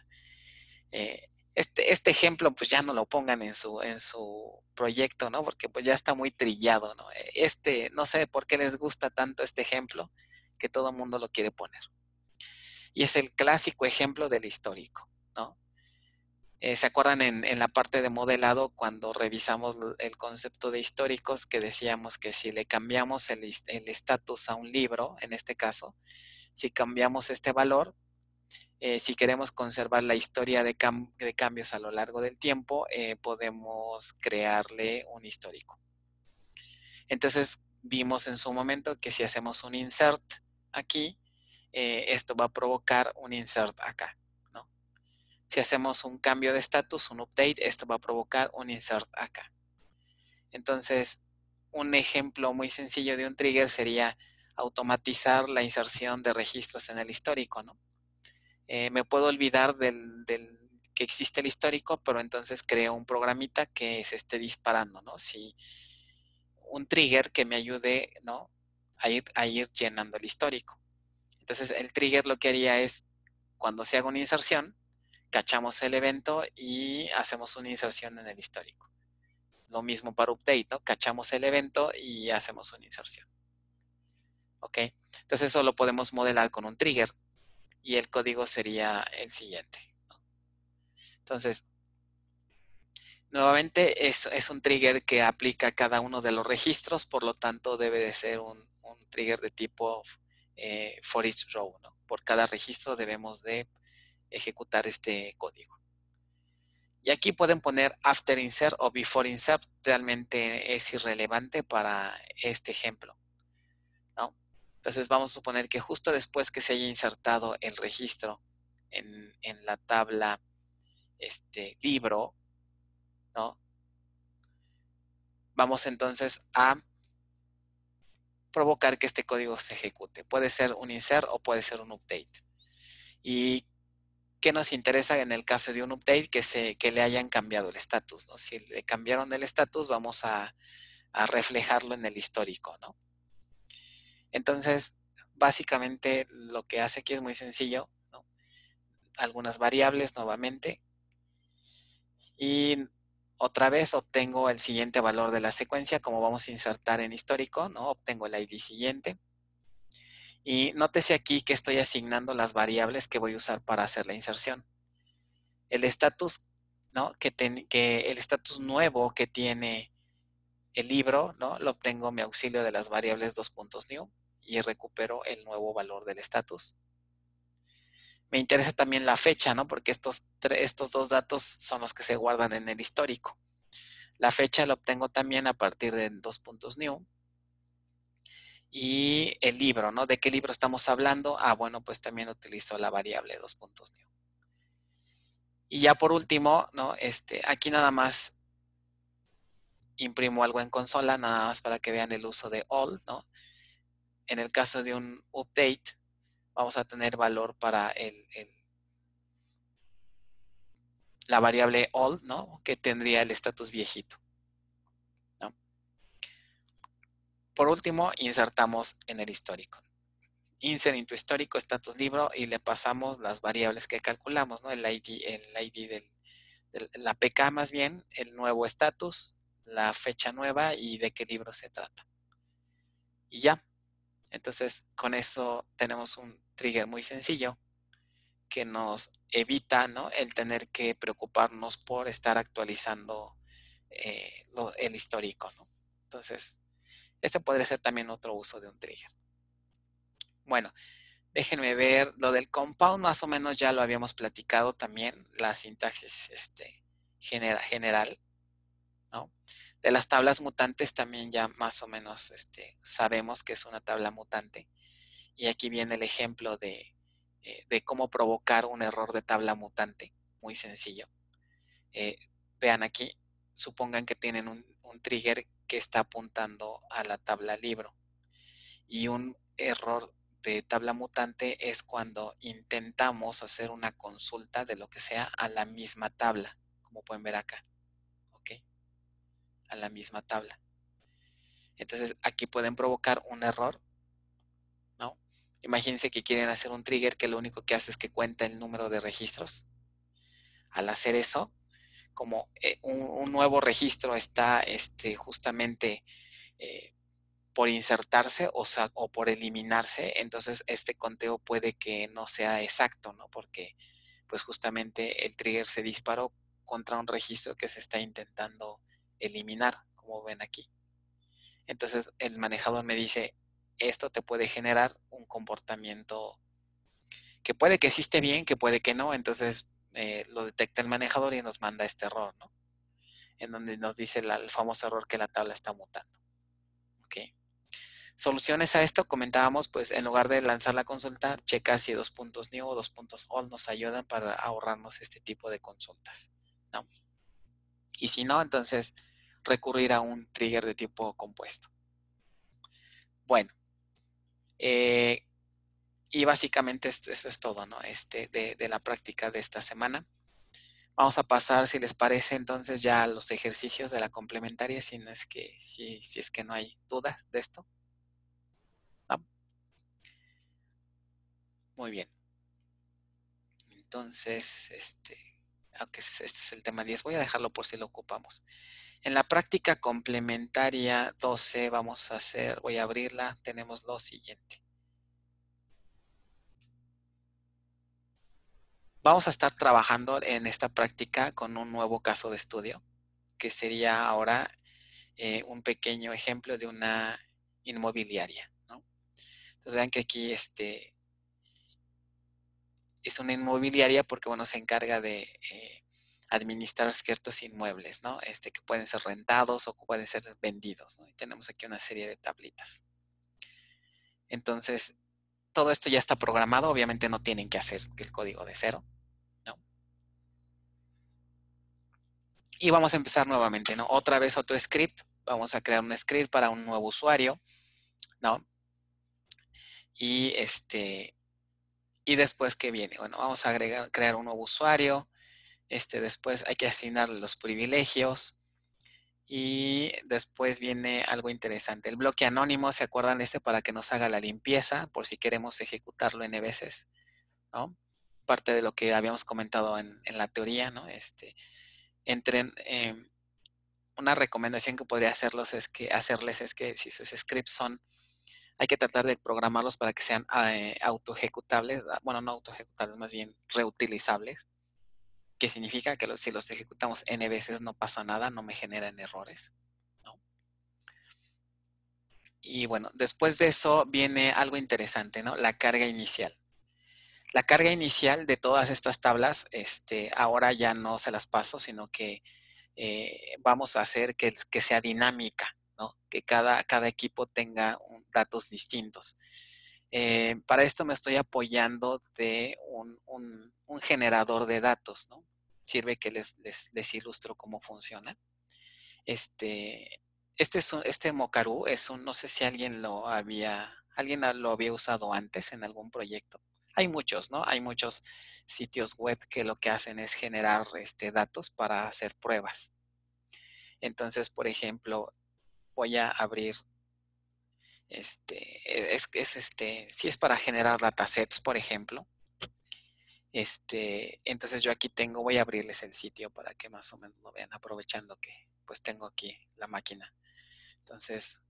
Este ejemplo, pues ya no lo pongan en su proyecto, ¿no? Porque pues ya está muy trillado, ¿no? No sé por qué les gusta tanto este ejemplo, que todo el mundo lo quiere poner. Y es el clásico ejemplo del histórico, ¿no? ¿Se acuerdan en la parte de modelado cuando revisamos el concepto de históricos que decíamos que si le cambiamos el estatus a un libro, en este caso, si cambiamos este valor, si queremos conservar la historia de cambios a lo largo del tiempo, podemos crearle un histórico. Entonces, vimos en su momento que si hacemos un insert aquí, esto va a provocar un insert acá, ¿no? Si hacemos un cambio de estatus, un update, esto va a provocar un insert acá. Entonces, un ejemplo muy sencillo de un trigger sería automatizar la inserción de registros en el histórico, ¿no? Me puedo olvidar del que existe el histórico, pero entonces creo un programita que se esté disparando, ¿no? Si un trigger que me ayude, ¿no? A ir llenando el histórico. Entonces el trigger lo que haría es, cuando se haga una inserción, cachamos el evento y hacemos una inserción en el histórico. Lo mismo para update, ¿no? Cachamos el evento y hacemos una inserción. ¿Ok? Entonces eso lo podemos modelar con un trigger y el código sería el siguiente. Entonces, nuevamente es un trigger que aplica a cada uno de los registros, por lo tanto debe de ser un trigger de tipo for each row, ¿no? Por cada registro debemos de ejecutar este código. Y aquí pueden poner after insert o before insert, realmente es irrelevante para este ejemplo, ¿no? Entonces vamos a suponer que justo después que se haya insertado el registro en la tabla libro, ¿no? Vamos entonces a provocar que este código se ejecute. Puede ser un insert o puede ser un update. ¿Y qué nos interesa en el caso de un update? Que le hayan cambiado el estatus, ¿no? Si le cambiaron el estatus, vamos a reflejarlo en el histórico, ¿no? Entonces, básicamente lo que hace aquí es muy sencillo, ¿no? Algunas variables nuevamente y otra vez obtengo el siguiente valor de la secuencia, como vamos a insertar en histórico, ¿no? Obtengo el ID siguiente. Y nótese aquí que estoy asignando las variables que voy a usar para hacer la inserción. El estatus, ¿no? Que el estatus nuevo que tiene el libro, ¿no? Lo obtengo mi auxilio de las variables .new y recupero el nuevo valor del estatus. Me interesa también la fecha, ¿no? Porque estos dos datos son los que se guardan en el histórico. La fecha la obtengo también a partir de .new. Y el libro, ¿no? ¿De qué libro estamos hablando? Bueno, pues también utilizo la variable .new. Y ya por último, ¿no? Aquí nada más imprimo algo en consola, nada más para que vean el uso de all, ¿no? En el caso de un update, vamos a tener valor para la variable all, ¿no? Que tendría el estatus viejito, ¿no? por último, insertamos en el histórico. Insert into histórico, status libro, y le pasamos las variables que calculamos, ¿no? El ID de la PK más bien, el nuevo estatus, la fecha nueva y de qué libro se trata. Y ya. Entonces, con eso tenemos un trigger muy sencillo que nos evita, ¿no?, el tener que preocuparnos por estar actualizando el histórico, ¿no? Entonces, este podría ser también otro uso de un trigger. Bueno, déjenme ver lo del compound, más o menos ya lo habíamos platicado también, la sintaxis general, ¿no? De las tablas mutantes también ya más o menos sabemos que es una tabla mutante. Y aquí viene el ejemplo de cómo provocar un error de tabla mutante, muy sencillo. Vean aquí, supongan que tienen un trigger que está apuntando a la tabla libro. Y un error de tabla mutante es cuando intentamos hacer una consulta de lo que sea a la misma tabla, como pueden ver acá, ¿ok? A la misma tabla. Entonces aquí pueden provocar un error, ¿no? Imagínense que quieren hacer un trigger que lo único que hace es que cuenta el número de registros. Al hacer eso, como un nuevo registro está justamente por insertarse o por eliminarse, entonces este conteo puede que no sea exacto, ¿no? Porque pues justamente el trigger se disparó contra un registro que se está intentando eliminar, como ven aquí. Entonces el manejador me dice, esto te puede generar un comportamiento que puede que sí esté bien, que puede que no, entonces lo detecta el manejador y nos manda este error, ¿no? En donde nos dice el famoso error que la tabla está mutando. ¿Ok? Soluciones a esto, comentábamos, pues en lugar de lanzar la consulta, checa si .new o .all nos ayudan para ahorrarnos este tipo de consultas, ¿no? Y si no, entonces recurrir a un trigger de tipo compuesto. Bueno, y básicamente eso es todo, ¿no? De la práctica de esta semana. Vamos a pasar, si les parece, entonces ya a los ejercicios de la complementaria, si es que no hay dudas de esto. ¿No? Muy bien. Entonces, aunque este es el tema 10, voy a dejarlo por si lo ocupamos. En la práctica complementaria 12 vamos a hacer, voy a abrirla, tenemos lo siguiente. Vamos a estar trabajando en esta práctica con un nuevo caso de estudio, que sería ahora un pequeño ejemplo de una inmobiliaria, ¿no? Entonces vean que aquí es una inmobiliaria porque, bueno, se encarga de administrar ciertos inmuebles, ¿no? Que pueden ser rentados o pueden ser vendidos, ¿no? Y tenemos aquí una serie de tablitas. Entonces, todo esto ya está programado, obviamente no tienen que hacer el código de cero, ¿no? Y vamos a empezar nuevamente, ¿no? Otra vez otro script, vamos a crear un script para un nuevo usuario, ¿no? Y y después, ¿qué viene? Bueno, vamos a crear un nuevo usuario, después hay que asignarle los privilegios y después viene algo interesante. El bloque anónimo, ¿se acuerdan para que nos haga la limpieza por si queremos ejecutarlo n veces, ¿no? Parte de lo que habíamos comentado en la teoría, ¿no? Una recomendación que podría hacerles es que si sus scripts hay que tratar de programarlos para que sean autoejecutables, bueno, no autoejecutables, más bien reutilizables, que significa que si los ejecutamos n veces no pasa nada, no me generan errores, ¿no? Y bueno, después de eso viene algo interesante, ¿no? La carga inicial. La carga inicial de todas estas tablas, ahora ya no se las paso, sino que vamos a hacer que sea dinámica, ¿no? Que cada equipo tenga datos distintos. Para esto me estoy apoyando de un generador de datos, ¿no? Sirve que les ilustro cómo funciona. Este Mocaru no sé si alguien lo había usado antes en algún proyecto. Hay muchos, ¿no? Hay muchos sitios web que lo que hacen es generar datos para hacer pruebas. Entonces, por ejemplo, voy a abrir Si es para generar datasets, por ejemplo. Entonces yo aquí tengo, voy a abrirles el sitio para que más o menos lo vean, aprovechando que pues tengo aquí la máquina. Entonces,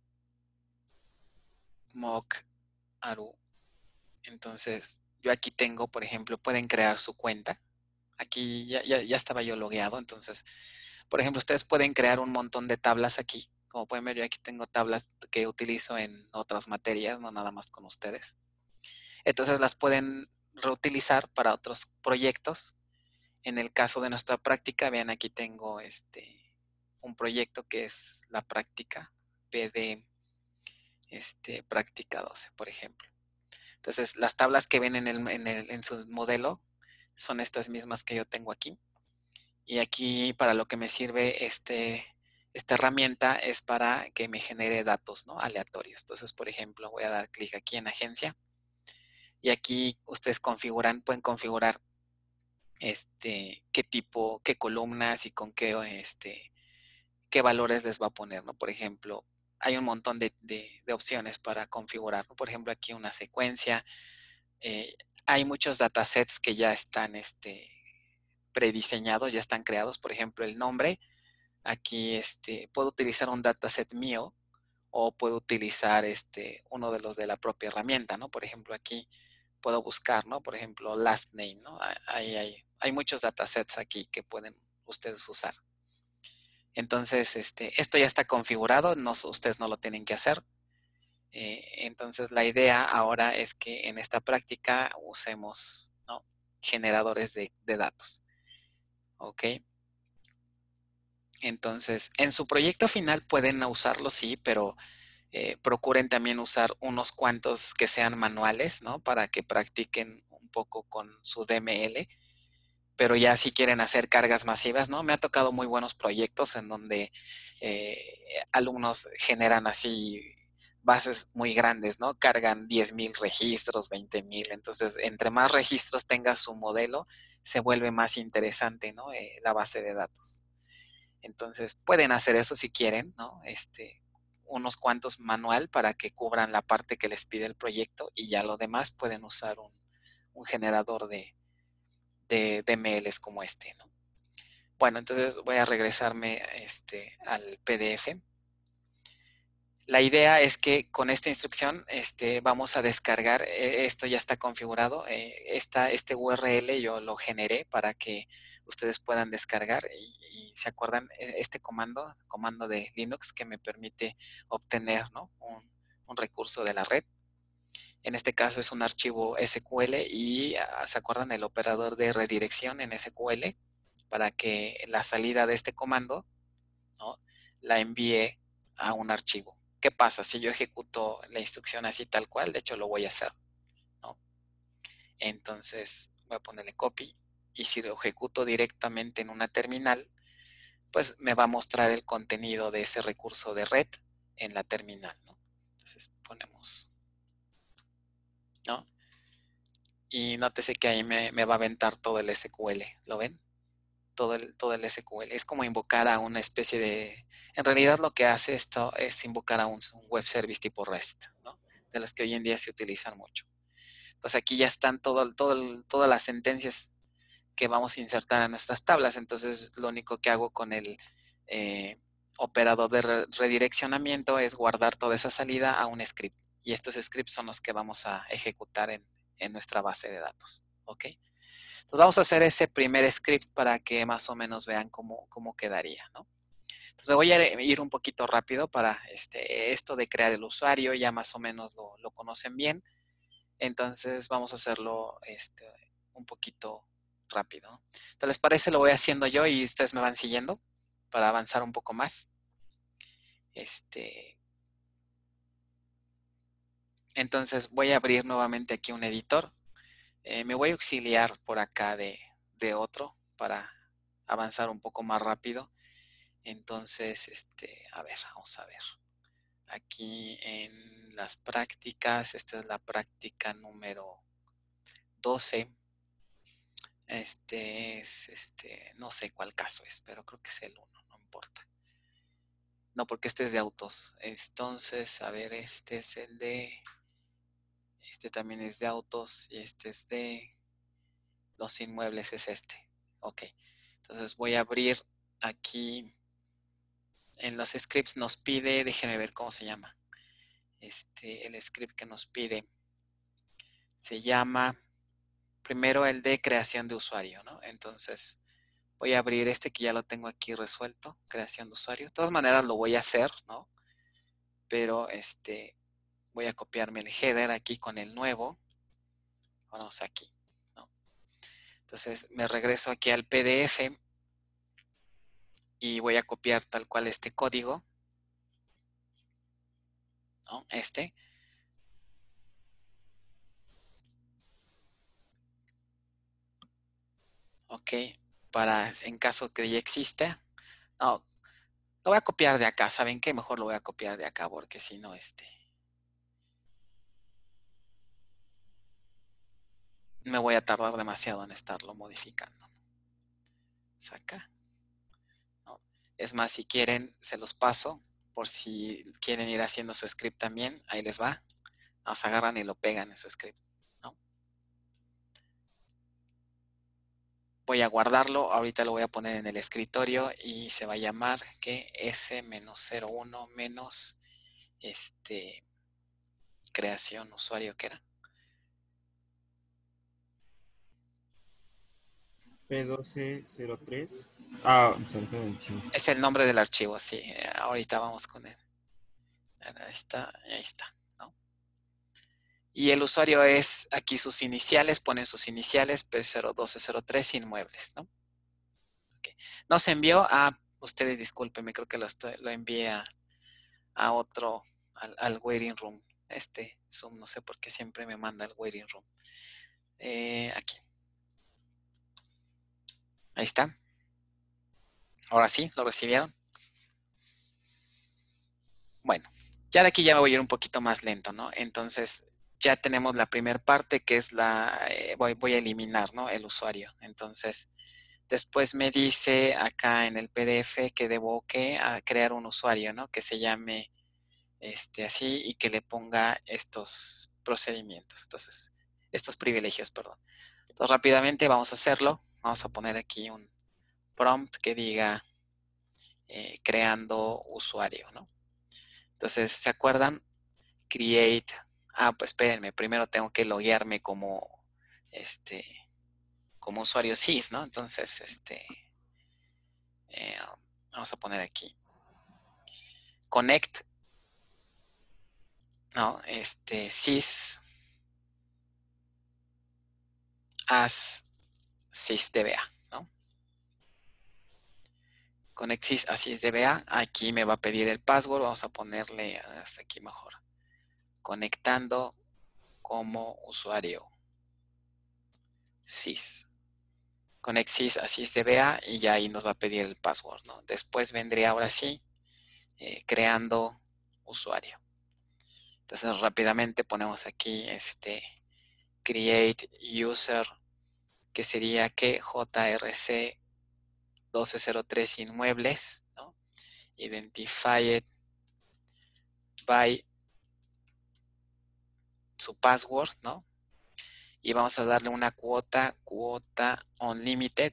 mock aru. Entonces, yo aquí tengo, por ejemplo, pueden crear su cuenta. Aquí ya estaba yo logueado, entonces, por ejemplo, ustedes pueden crear un montón de tablas aquí. Como pueden ver, yo aquí tengo tablas que utilizo en otras materias, no nada más con ustedes. Entonces las pueden reutilizar para otros proyectos. En el caso de nuestra práctica, vean, aquí tengo un proyecto que es la práctica PD práctica 12, por ejemplo. Entonces, las tablas que ven en su modelo son estas mismas que yo tengo aquí. Y aquí para lo que me sirve esta herramienta es para que me genere datos, ¿no?, aleatorios. Entonces, por ejemplo, voy a dar clic aquí en agencia y aquí ustedes pueden configurar qué tipo, qué columnas y con qué valores les va a poner, ¿no? Por ejemplo, hay un montón de opciones para configurar, ¿no? Por ejemplo, aquí una secuencia. Hay muchos datasets que ya están prediseñados, ya están creados. Por ejemplo, el nombre. Aquí puedo utilizar un dataset mío o puedo utilizar uno de los de la propia herramienta, ¿no? Por ejemplo, aquí puedo buscar, ¿no? Por ejemplo, last name, ¿no? Hay muchos datasets aquí que pueden ustedes usar. Entonces, esto ya está configurado, no, ustedes no lo tienen que hacer. Entonces, la idea ahora es que en esta práctica usemos, ¿no?, generadores de datos. ¿Ok? Entonces, en su proyecto final pueden usarlo, sí, pero procuren también usar unos cuantos que sean manuales, ¿no? Para que practiquen un poco con su DML. Pero ya si quieren hacer cargas masivas, ¿no? Me ha tocado muy buenos proyectos en donde alumnos generan así bases muy grandes, ¿no? Cargan 10,000 registros, 20,000. Entonces, entre más registros tenga su modelo, se vuelve más interesante, ¿no? La base de datos. Entonces, pueden hacer eso si quieren, ¿no? Unos cuantos manual para que cubran la parte que les pide el proyecto y ya lo demás pueden usar un generador de DMLs como ¿no? Bueno, entonces voy a regresarme al PDF. La idea es que con esta instrucción vamos a descargar, esto ya está configurado, este URL yo lo generé para que ustedes puedan descargar y se acuerdan, este comando de Linux que me permite obtener, ¿no?, un recurso de la red. En este caso es un archivo SQL y se acuerdan el operador de redirección en SQL para que la salida de este comando, ¿no?, la envíe a un archivo. ¿Qué pasa si yo ejecuto la instrucción así tal cual? De hecho, lo voy a hacer, ¿no? Entonces, voy a ponerle copy y si lo ejecuto directamente en una terminal, pues me va a mostrar el contenido de ese recurso de red en la terminal, ¿no? Entonces, ponemos, ¿no? Y nótese que ahí me va a aventar todo el SQL, ¿lo ven? Todo el SQL. Es como invocar a una especie de... En realidad lo que hace esto es invocar a un web service tipo REST, ¿no?, de los que hoy en día se utilizan mucho. Entonces aquí ya están todas las sentencias que vamos a insertar a nuestras tablas. Entonces lo único que hago con el operador de redireccionamiento es guardar toda esa salida a un script. Y estos scripts son los que vamos a ejecutar en nuestra base de datos. ¿Ok? Entonces vamos a hacer ese primer script para que más o menos vean cómo quedaría, ¿no? Entonces me voy a ir un poquito rápido para esto de crear el usuario, ya más o menos lo conocen bien. Entonces vamos a hacerlo un poquito rápido, ¿no? Entonces, ¿les parece? Lo voy haciendo yo y ustedes me van siguiendo para avanzar un poco más. Entonces voy a abrir nuevamente aquí un editor. Me voy a auxiliar por acá de otro para avanzar un poco más rápido. Entonces, a ver, vamos a ver. Aquí en las prácticas, esta es la práctica número 12. No sé cuál caso es, pero creo que es el 1, no importa. No, porque este es de autos. Entonces, a ver, este es el de... Este también es de autos y este es de los inmuebles, es este. Ok. Entonces voy a abrir aquí en los scripts nos pide, déjenme ver cómo se llama. El script que nos pide se llama primero el de creación de usuario, ¿no? Entonces voy a abrir este que ya lo tengo aquí resuelto, creación de usuario. De todas maneras lo voy a hacer, ¿no? Pero voy a copiarme el header aquí con el nuevo. Vamos aquí, ¿no? Entonces me regreso aquí al PDF y voy a copiar tal cual este código, ¿no? Ok, para en caso que ya exista. No, lo voy a copiar de acá, ¿saben qué? Mejor lo voy a copiar de acá porque si no, me voy a tardar demasiado en estarlo modificando. Saca, ¿no? Es más, si quieren, se los paso por si quieren ir haciendo su script también, ahí les va. Nos agarran y lo pegan en su script, ¿no? Voy a guardarlo, ahorita lo voy a poner en el escritorio y se va a llamar que S-01 menos creación usuario, ¿qué era? P1203. Ah, se me quedó en chino. Es el nombre del archivo, sí. Ahorita vamos con él. Ahí está, ¿no? Y el usuario es aquí sus iniciales, ponen sus iniciales, P01203 inmuebles, ¿no? Okay. Nos envió a, ustedes discúlpenme, creo que lo envié a otro, al waiting room. Zoom, no sé por qué siempre me manda al waiting room. Aquí. Ahí está. Ahora sí, lo recibieron. Bueno, ya de aquí ya voy a ir un poquito más lento, ¿no? Entonces, ya tenemos la primera parte que es voy a eliminar, ¿no? El usuario. Entonces, después me dice acá en el PDF que debo crear un usuario, ¿no? Que se llame así y que le ponga estos procedimientos. Entonces, estos privilegios, perdón. Entonces, rápidamente vamos a hacerlo. Vamos a poner aquí un prompt que diga creando usuario, ¿no? Entonces, ¿se acuerdan? Create. Pues espérenme, primero tengo que loguearme este, como usuario SIS, ¿no? Entonces, eh, vamos a poner aquí. Connect, ¿no? SIS as SysDBA, ¿no? Connect SIS as SysDBA. Aquí me va a pedir el password. Vamos a ponerle hasta aquí mejor. Conectando como usuario SIS. Connect SIS as SysDBA y ya ahí nos va a pedir el password, ¿no? Después vendría ahora sí creando usuario. Entonces rápidamente ponemos aquí create user, que sería que JRC 1203 inmuebles, ¿no? Identified by su password, ¿no? Y vamos a darle una cuota unlimited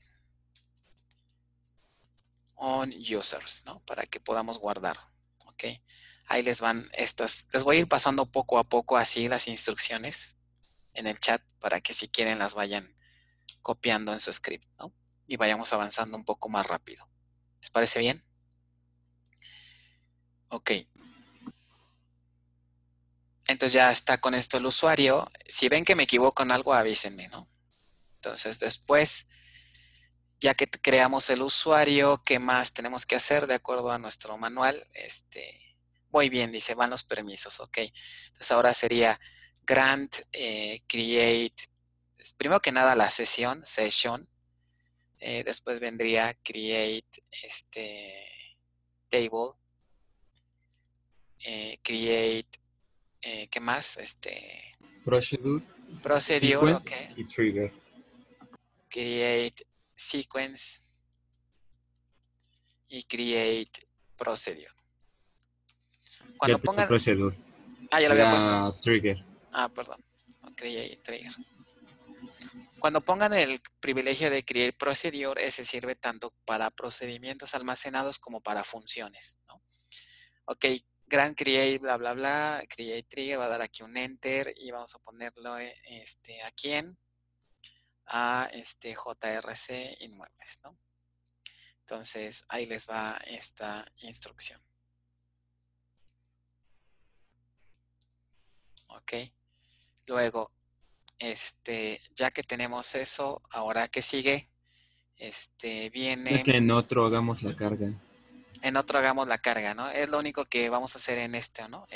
on users, ¿no? Para que podamos guardar, ¿ok? Ahí les van les voy a ir pasando poco a poco así las instrucciones en el chat para que si quieren las vayan copiando en su script, ¿no? Y vayamos avanzando un poco más rápido. ¿Les parece bien? Ok. Entonces ya está con esto el usuario. Si ven que me equivoco en algo, avísenme, ¿no? Entonces después, ya que creamos el usuario, ¿qué más tenemos que hacer de acuerdo a nuestro manual? Muy bien, dice, van los permisos, ok. Entonces ahora sería grant, create, primero que nada la session, después vendría create, table, create, ¿qué más? Procedure, Procedure, ok. sequence y trigger. Create sequence y create procedure. Ya Cuando tengo pongan... procedure. Ah, ya lo había puesto. Era trigger. Ah, perdón. Create trigger. Cuando pongan el privilegio de create procedure, ese sirve tanto para procedimientos almacenados como para funciones, ¿no? Ok, grand create, bla, bla, bla, create trigger, va a dar aquí un enter y vamos a ponerlo a quién, a JRC inmuebles, ¿no? Entonces, ahí les va esta instrucción. Ok, luego, ya que tenemos eso, ahora que sigue, Ya viene, que en otro hagamos la carga. en otro hagamos la carga, ¿no? Es lo único que vamos a hacer en ¿no?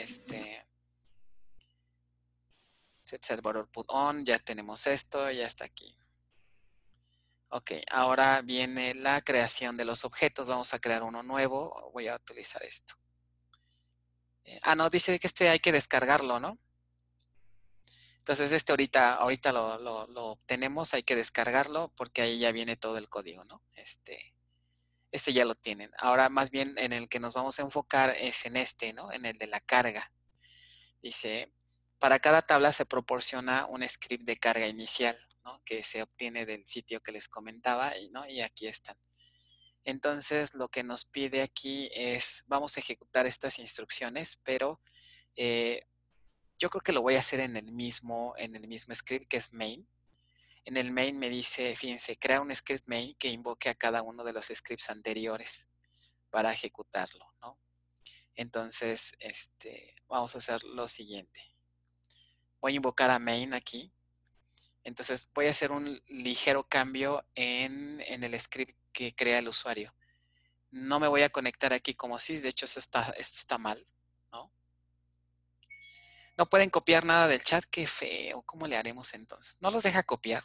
Set server output on, ya tenemos esto, ya está aquí. Ok, ahora viene la creación de los objetos. Vamos a crear uno nuevo. Voy a utilizar esto. No, dice que hay que descargarlo, ¿no? Entonces ahorita lo obtenemos, hay que descargarlo porque ahí ya viene todo el código, ¿no? Este ya lo tienen. Ahora más bien en el que nos vamos a enfocar es en ¿no? En el de la carga. Dice, para cada tabla se proporciona un script de carga inicial, ¿no? Que se obtiene del sitio que les comentaba, ¿no? Y aquí están. Entonces lo que nos pide aquí es, vamos a ejecutar estas instrucciones, pero yo creo que lo voy a hacer en el mismo script que es main. En el main me dice, fíjense, crea un script main que invoque a cada uno de los scripts anteriores para ejecutarlo, ¿no? Entonces, vamos a hacer lo siguiente. Voy a invocar a main aquí. Entonces voy a hacer un ligero cambio en el script que crea el usuario. No me voy a conectar aquí como sys, de hecho esto está mal, ¿no? No pueden copiar nada del chat, qué feo. ¿Cómo le haremos entonces? ¿No los deja copiar?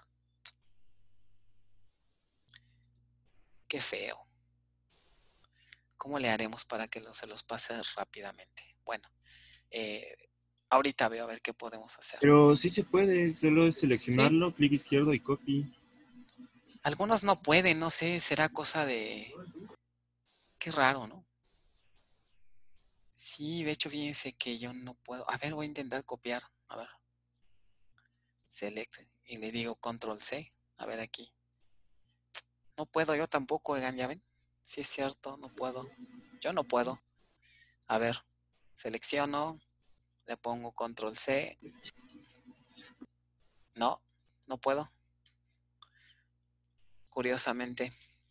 Qué feo. ¿Cómo le haremos para que se los pase rápidamente? Bueno, ahorita veo a ver qué podemos hacer. Pero sí se puede, solo es ¿Sí? seleccionarlo, clic izquierdo y copy. Algunos no pueden, no sé, será cosa de... Qué raro, ¿no? Sí, de hecho, fíjense que yo no puedo. A ver, voy a intentar copiar. A ver. Select. Y le digo control C. A ver aquí. No puedo yo tampoco, oigan, ya ven. Sí es cierto, no puedo. Yo no puedo. A ver. Selecciono. Le pongo control C. No, no puedo. Curiosamente.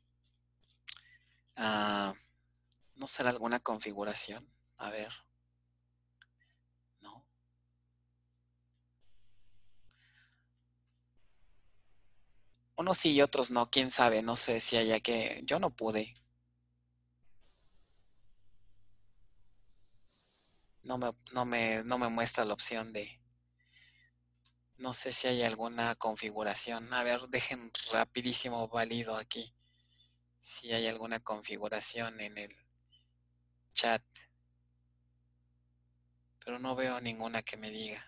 ¿No será alguna configuración? A ver. No. Unos sí y otros no. Quién sabe. No sé si haya que... Yo no pude. No me muestra la opción de... No sé si hay alguna configuración. A ver, dejen rapidísimo válido aquí. Si hay alguna configuración en el chat. Pero no veo ninguna que me diga.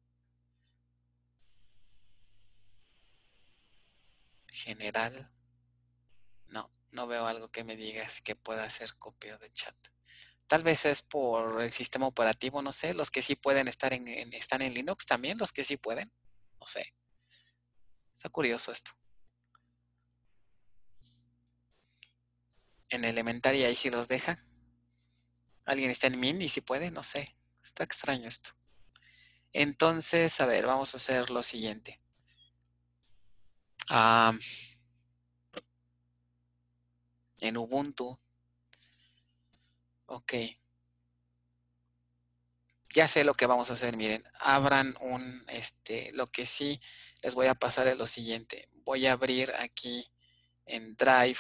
General. No veo algo que me diga que pueda hacer copia de chat. Tal vez es por el sistema operativo, no sé. Los que sí pueden están en Linux también, los que sí pueden. No sé. Está curioso esto. En Elementary ahí sí los deja. Alguien está en Min y si puede, no sé. Está extraño esto. Entonces, a ver, vamos a hacer lo siguiente. En Ubuntu. Ok. Ya sé lo que vamos a hacer, miren. Abran lo que sí les voy a pasar es lo siguiente. Voy a abrir aquí en Drive,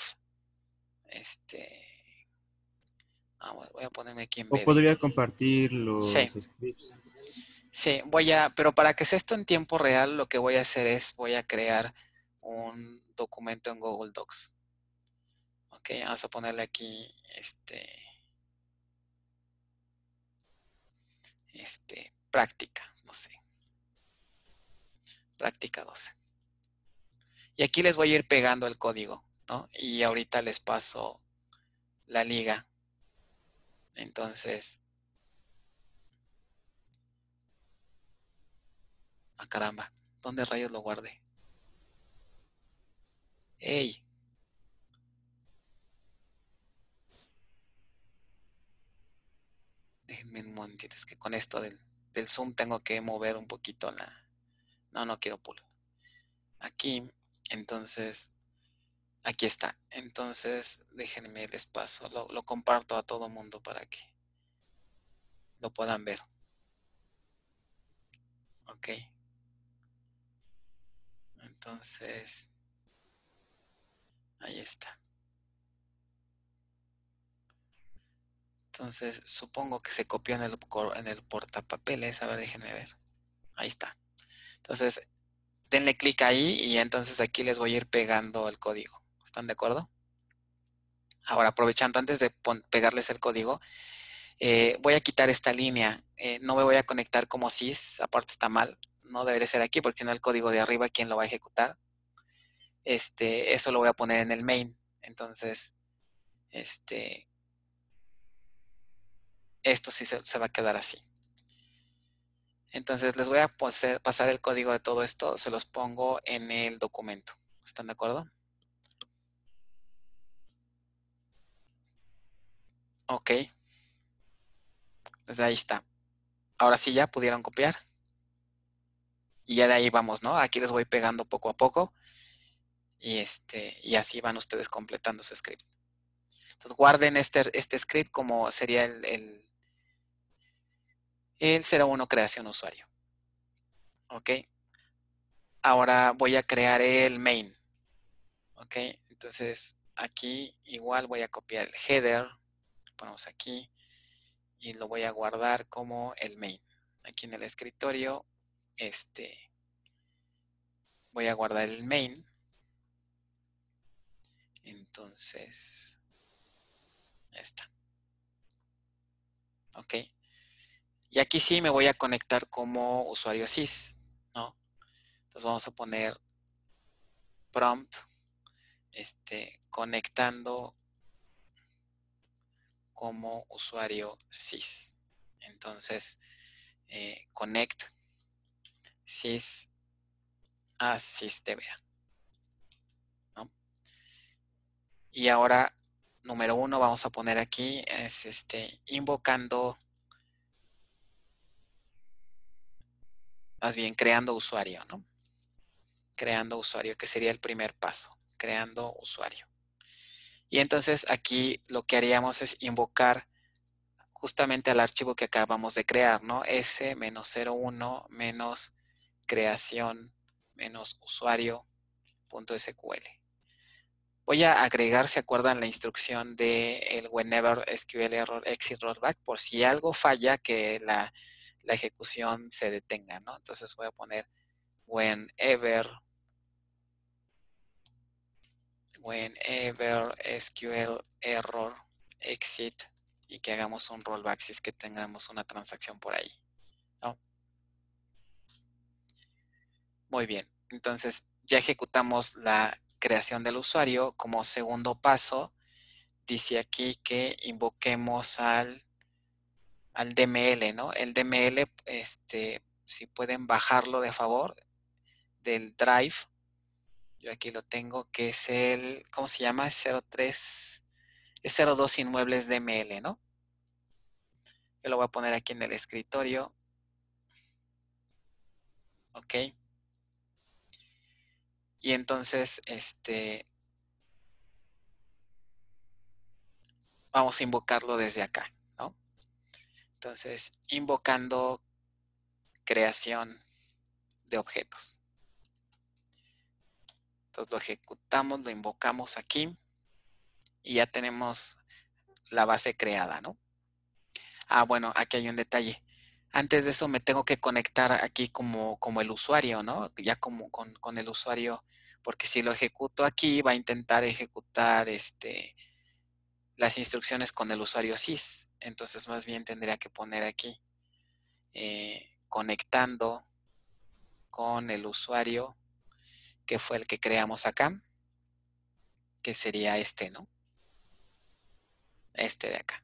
voy a ponerme aquí en O BD. podría compartir los Sí, scripts. sí, pero para que sea esto en tiempo real, lo que voy a hacer es, voy a crear un documento en Google Docs. Ok, vamos a ponerle aquí, práctica, no sé, práctica 12. Y aquí les voy a ir pegando el código, ¿no? Y ahorita les paso la liga. Entonces, caramba. ¿Dónde rayos lo guardé? ¡Ey! Déjenme un momentito, es que con esto del zoom tengo que mover un poquito la... No quiero pull. Aquí, entonces, aquí está. Entonces, déjenme les paso, lo comparto a todo mundo para que lo puedan ver. Ok. Entonces, ahí está. Entonces, supongo que se copió en el portapapeles. A ver, déjenme ver. Ahí está. Entonces, denle clic ahí y entonces aquí les voy a ir pegando el código. ¿Están de acuerdo? Ahora, aprovechando antes de pegarles el código, voy a quitar esta línea. No me voy a conectar como sys, aparte está mal. No debería ser aquí porque si no el código de arriba, ¿quién lo va a ejecutar? Eso lo voy a poner en el main. Entonces, esto sí se va a quedar así. Entonces les voy a pasar el código de todo esto, se los pongo en el documento. ¿Están de acuerdo? Ok, desde ahí está. Ahora sí ya pudieron copiar. Y ya de ahí vamos, ¿no? Aquí les voy pegando poco a poco. Y así van ustedes completando su script. Entonces guarden este script como sería el 01 creación usuario. Ok. Ahora voy a crear el main. Ok. Entonces aquí igual voy a copiar el header. Ponemos aquí. Y lo voy a guardar como el main. Aquí en el escritorio, voy a guardar el main. Entonces, ya está. Ok. Y aquí sí me voy a conectar como usuario sys, ¿no? Entonces vamos a poner prompt, conectando como usuario sys. Entonces, connect sys a sysdba, ¿no? Y ahora, número 1, vamos a poner aquí, es invocando, más bien creando usuario, ¿no? Creando usuario, que sería el primer paso, creando usuario. Y entonces aquí lo que haríamos es invocar justamente al archivo que acabamos de crear, ¿no? S-01 menos creación menos usuario.sql. Voy a agregar, ¿se acuerdan la instrucción de el whenever SQL error exit rollback? Por si algo falla, que la ejecución se detenga, ¿no? Entonces voy a poner whenever SQL error exit y que hagamos un rollback si es que tengamos una transacción por ahí, ¿no? Muy bien, entonces ya ejecutamos la creación del usuario. Como segundo paso, dice aquí que invoquemos al DML, ¿no? El DML, si pueden bajarlo de favor del drive. Yo aquí lo tengo, que es el, ¿cómo se llama? Es 03, es 02 inmuebles DML, ¿no? Yo lo voy a poner aquí en el escritorio. Ok. Y entonces, vamos a invocarlo desde acá, ¿no? Entonces, invocando creación de objetos. Entonces lo ejecutamos, lo invocamos aquí y ya tenemos la base creada, ¿no? Ah, bueno, aquí hay un detalle. Antes de eso me tengo que conectar aquí como el usuario, ¿no? Ya como con el usuario, porque si lo ejecuto aquí va a intentar ejecutar las instrucciones con el usuario sys. Entonces más bien tendría que poner aquí conectando con el usuario que fue el que creamos acá, que sería ¿no? Este de acá.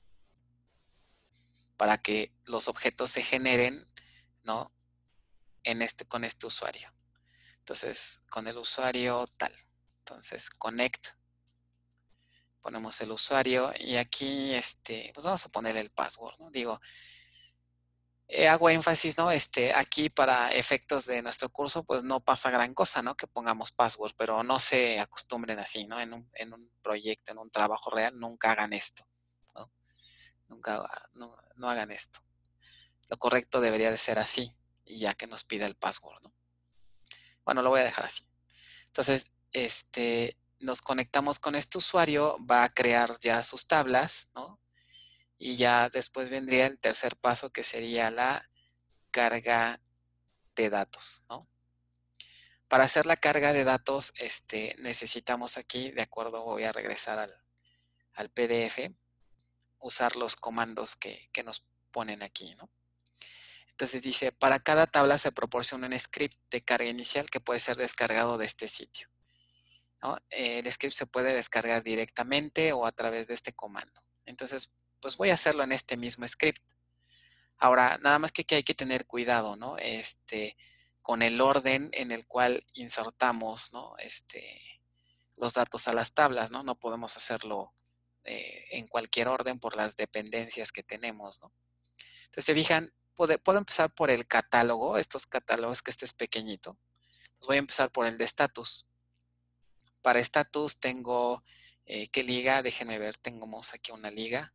Para que los objetos se generen, ¿no? con este usuario. Entonces, con el usuario tal. Entonces, connect. Ponemos el usuario y aquí, pues vamos a poner el password, ¿no? Digo, hago énfasis, ¿no? Aquí para efectos de nuestro curso, pues no pasa gran cosa, ¿no? Que pongamos password, pero no se acostumbren así, ¿no? En un proyecto, en un trabajo real, nunca hagan esto, ¿no? Nunca, no hagan esto. Lo correcto debería de ser así, y ya que nos pida el password, ¿no? Bueno, lo voy a dejar así. Entonces, nos conectamos con este usuario, va a crear ya sus tablas, ¿no? Y ya después vendría el tercer paso, que sería la carga de datos, ¿no? Para hacer la carga de datos, necesitamos aquí, de acuerdo, voy a regresar al PDF, usar los comandos que nos ponen aquí, ¿no? Entonces dice, para cada tabla se proporciona un script de carga inicial que puede ser descargado de este sitio, ¿no? El script se puede descargar directamente o a través de este comando. Entonces, pues voy a hacerlo en este mismo script. Ahora, nada más que hay que tener cuidado, ¿no? Con el orden en el cual insertamos, ¿no? Los datos a las tablas, ¿no? No podemos hacerlo en cualquier orden por las dependencias que tenemos, ¿no? Entonces, se fijan, puedo empezar por el catálogo, estos catálogos que este es pequeñito. Entonces, voy a empezar por el de status. Para status tengo, ¿qué liga? Déjenme ver, tenemos aquí una liga.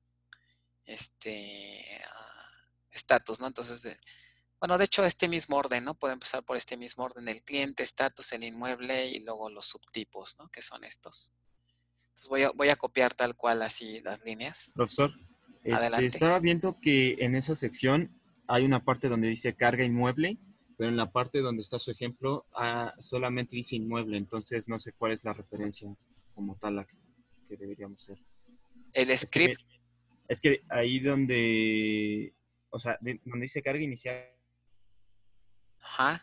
Status, ¿no? Entonces, bueno, de hecho, este mismo orden, ¿no? Puedo empezar por este mismo orden, el cliente, status, el inmueble y luego los subtipos, ¿no? Que son estos. Entonces voy a copiar tal cual así las líneas. Profesor, Adelante. estaba viendo que en esa sección hay una parte donde dice carga inmueble, pero en la parte donde está su ejemplo solamente dice inmueble, entonces no sé cuál es la referencia como tal a que deberíamos ser. El Es que, script, es que ahí donde, o sea, donde dice carga inicial. ajá.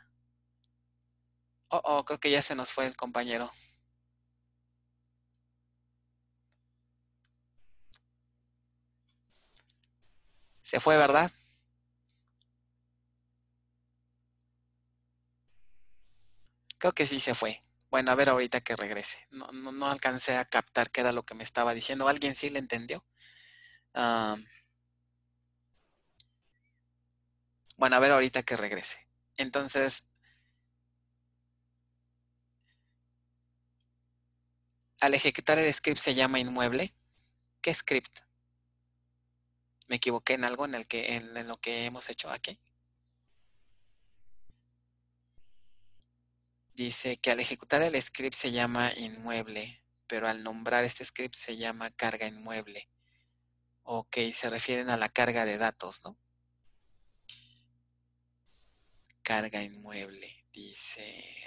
Creo que ya se nos fue el compañero. Se fue, ¿verdad? Creo que sí se fue. Bueno, a ver ahorita que regrese. No alcancé a captar qué era lo que me estaba diciendo. ¿Alguien sí le entendió? Ah, bueno, a ver ahorita que regrese. Entonces, al ejecutar el script se llama inmueble. ¿Qué script? ¿Me equivoqué en algo en lo que hemos hecho aquí? Dice que al ejecutar el script se llama inmueble, pero al nombrar este script se llama carga inmueble. Ok, se refieren a la carga de datos, ¿no? Carga inmueble, dice.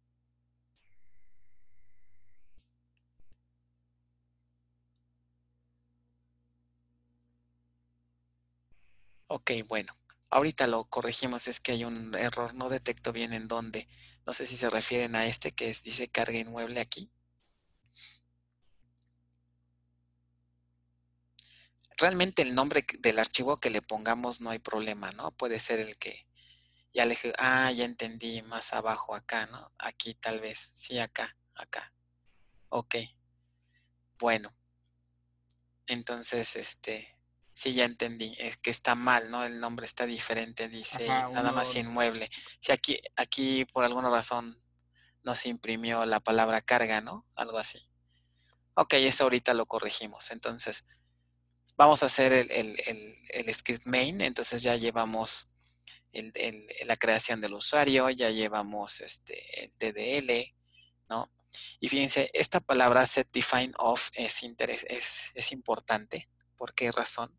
Ok, bueno. Ahorita lo corregimos, es que hay un error, no detecto bien en dónde. No sé si se refieren a este dice carga inmueble aquí. Realmente el nombre del archivo que le pongamos no hay problema, ¿no? Puede ser el que ya ya entendí, más abajo acá, ¿no? Aquí tal vez, sí, acá. Ok, bueno, entonces, sí, ya entendí, es que está mal, ¿no? El nombre está diferente, dice Ajá, nada uno. más inmueble. Si aquí por alguna razón no se imprimió la palabra carga, ¿no? Algo así. Ok, eso ahorita lo corregimos. Entonces, vamos a hacer el script main. Entonces ya llevamos la creación del usuario, ya llevamos el DDL, ¿no? Y fíjense, esta palabra set define of es importante. ¿Por qué razón?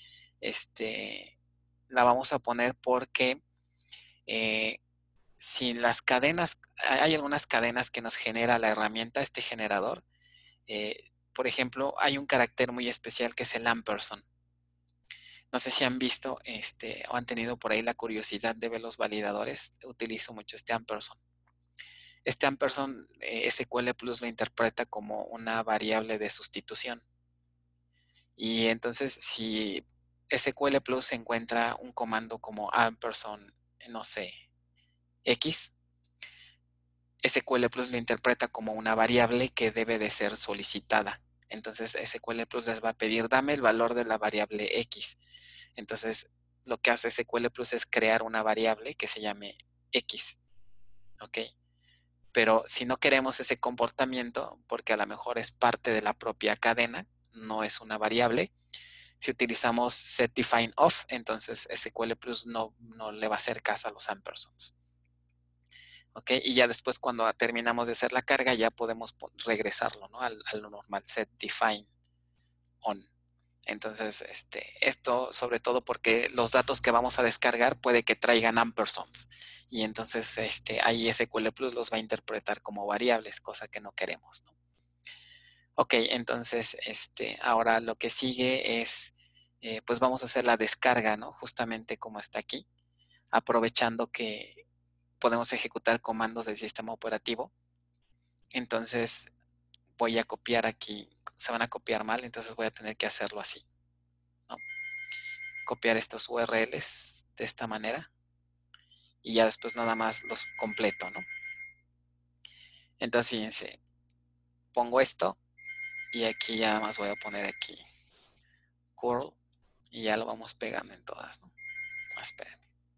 La vamos a poner porque eh, si las cadenas, hay algunas cadenas que nos genera la herramienta, este generador. Por ejemplo, hay un carácter muy especial que es el ampersand. No sé si han visto o han tenido por ahí la curiosidad de ver los validadores. Utilizo mucho este ampersand. Este ampersand SQL Plus lo interpreta como una variable de sustitución. Y entonces, si SQL Plus encuentra un comando como ampersand, no sé, X, SQL Plus lo interpreta como una variable que debe de ser solicitada. Entonces SQL Plus les va a pedir, dame el valor de la variable X. Entonces lo que hace SQL Plus es crear una variable que se llame X. ¿Ok? Pero si no queremos ese comportamiento, porque a lo mejor es parte de la propia cadena, no es una variable, si utilizamos setDefineOf, entonces SQL Plus no le va a hacer caso a los ampersands. ¿Ok? Y ya después cuando terminamos de hacer la carga ya podemos regresarlo, ¿no? a lo normal, setDefine on. Entonces, esto sobre todo porque los datos que vamos a descargar puede que traigan ampersands y entonces ahí SQL Plus los va a interpretar como variables, cosa que no queremos, ¿no? Ok, entonces ahora lo que sigue es, pues vamos a hacer la descarga, ¿no? Justamente como está aquí, aprovechando que podemos ejecutar comandos del sistema operativo. Entonces voy a copiar aquí, se van a copiar mal, entonces voy a tener que hacerlo así, ¿no? Copiar estos URLs de esta manera y ya después nada más los completo, ¿no? Entonces fíjense, pongo esto y aquí ya nada más voy a poner aquí curl y ya lo vamos pegando en todas, ¿no? Esperen.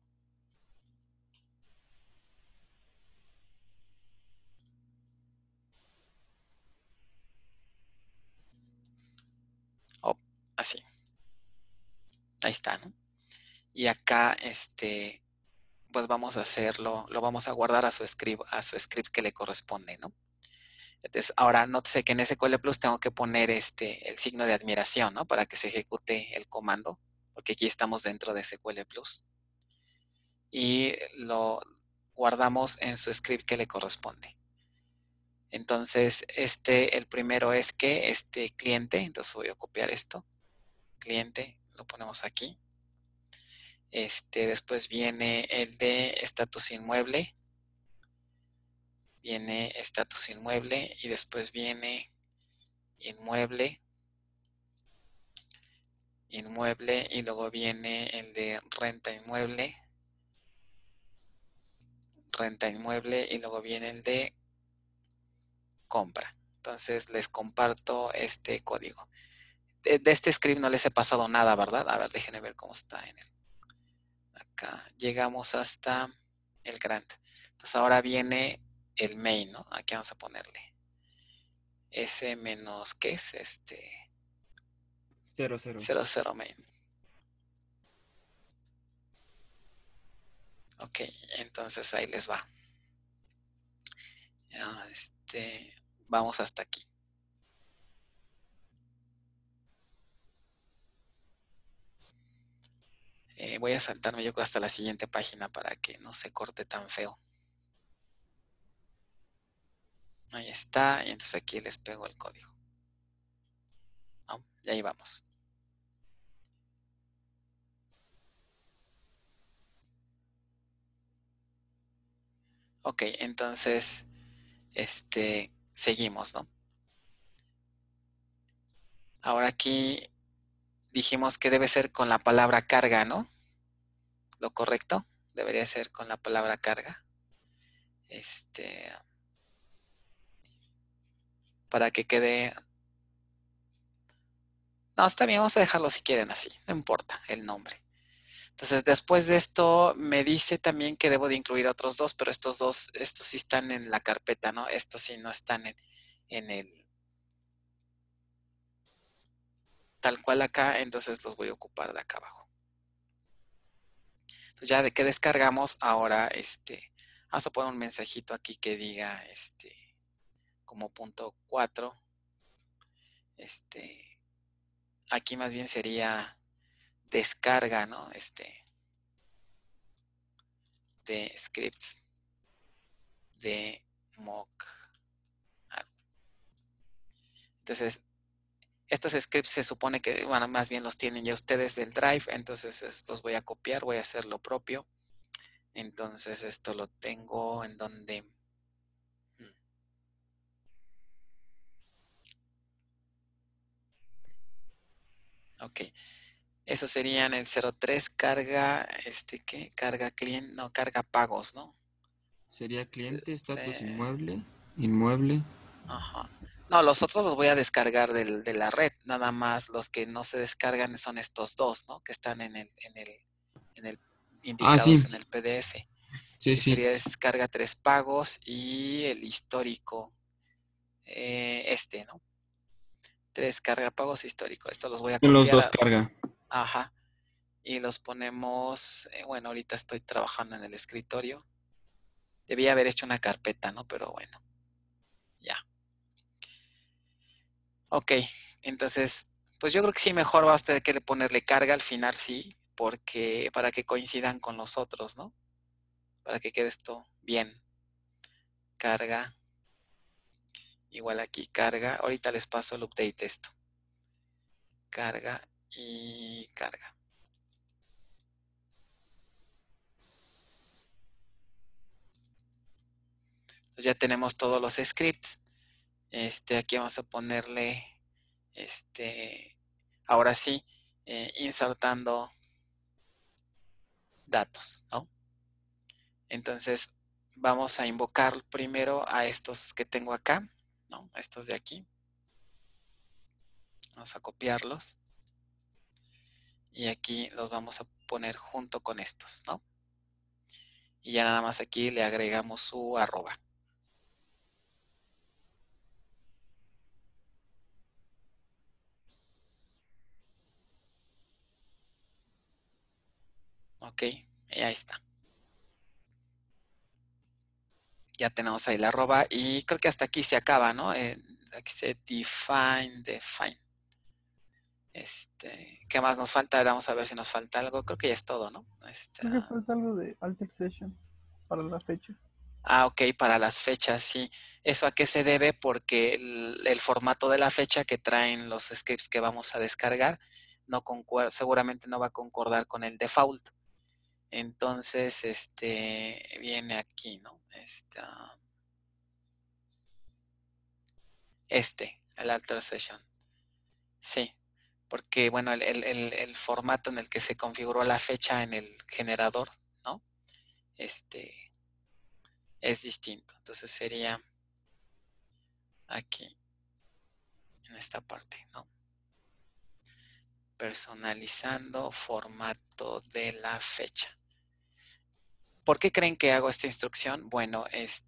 Oh, así. Ahí está, ¿no? Y acá, pues vamos a hacerlo, lo vamos a guardar a su script que le corresponde, ¿no? Entonces, ahora nótese que en SQL Plus tengo que poner el signo de admiración, ¿no? Para que se ejecute el comando, porque aquí estamos dentro de SQL Plus. Y lo guardamos en su script que le corresponde. Entonces, el primero es que cliente, entonces voy a copiar esto, cliente, lo ponemos aquí. Después viene el de estatus inmueble, viene estatus inmueble y después viene inmueble, inmueble y luego viene el de renta inmueble y luego viene el de compra. Entonces les comparto este código. De este script no les he pasado nada, ¿verdad? A ver, déjenme ver cómo está en el. Acá llegamos hasta el grant. Entonces ahora viene el main, ¿no? Aquí vamos a ponerle S menos, ¿qué es? 00. 00 main. Ok, entonces ahí les va. Ya, vamos hasta aquí. Voy a saltarme yo creo hasta la siguiente página para que no se corte tan feo. Ahí está, y entonces aquí les pego el código. ¿No? Y ahí vamos. Ok, entonces, seguimos, ¿no? Ahora aquí dijimos que debe ser con la palabra carga, ¿no? Lo correcto debería ser con la palabra carga. Para que quede. No, está bien, vamos a dejarlo si quieren así, no importa el nombre. Entonces, después de esto, me dice también que debo de incluir otros dos, pero estos dos, estos sí están en la carpeta, ¿no? Estos sí no están en el tal cual acá, entonces los voy a ocupar de acá abajo. Entonces, ya de que descargamos, ahora vamos a poner un mensajito aquí que diga como punto 4. Aquí más bien sería descarga, ¿no? De scripts de mock. Entonces, estos scripts se supone que, bueno, más bien los tienen ya ustedes del Drive, entonces estos voy a copiar, voy a hacer lo propio. Entonces, esto lo tengo en donde. Ok, eso serían el 03 carga, ¿qué? Carga cliente, no, carga pagos, ¿no? Sería cliente, estatus Este, inmueble, inmueble. ajá. No, los otros los voy a descargar de la red. Nada más los que no se descargan son estos dos, ¿no? Que están en el Ah, sí, indicados en el PDF. sí, Que sí. sería descarga 3 pagos y el histórico, ¿no? 3 carga pagos histórico. Estos los voy a En los copiar dos carga. ajá, y los ponemos, bueno, ahorita estoy trabajando en el escritorio. Debía haber hecho una carpeta, ¿no? Pero bueno, ya. Ok, entonces, pues yo creo que sí, mejor va a usted que ponerle carga al final, sí, porque para que coincidan con los otros, ¿no? Para que quede esto bien. Carga, igual aquí, carga. Ahorita les paso el update de esto. Carga y carga. Entonces ya tenemos todos los scripts. Aquí vamos a ponerle, ahora sí, insertando datos, ¿no? Entonces vamos a invocar primero a estos que tengo acá, ¿no? Estos de aquí. Vamos a copiarlos y aquí los vamos a poner junto con estos, ¿no? Y ya nada más aquí le agregamos su arroba. Ok, y ahí está. Ya tenemos ahí la arroba y creo que hasta aquí se acaba, ¿no? Aquí se define. ¿Qué más nos falta? Ahora vamos a ver si nos falta algo. Creo que ya es todo, ¿no? Creo que falta algo de Alter Session para la fecha. Ok, para las fechas, sí. ¿Eso a qué se debe? Porque el formato de la fecha que traen los scripts que vamos a descargar no seguramente no va a concordar con el default. Entonces, viene aquí, ¿no? El alter session. Sí, porque, bueno, el formato en el que se configuró la fecha en el generador, ¿no? Es distinto. Entonces sería aquí, en esta parte, ¿no? Personalizando formato de la fecha. ¿Por qué creen que hago esta instrucción? Bueno,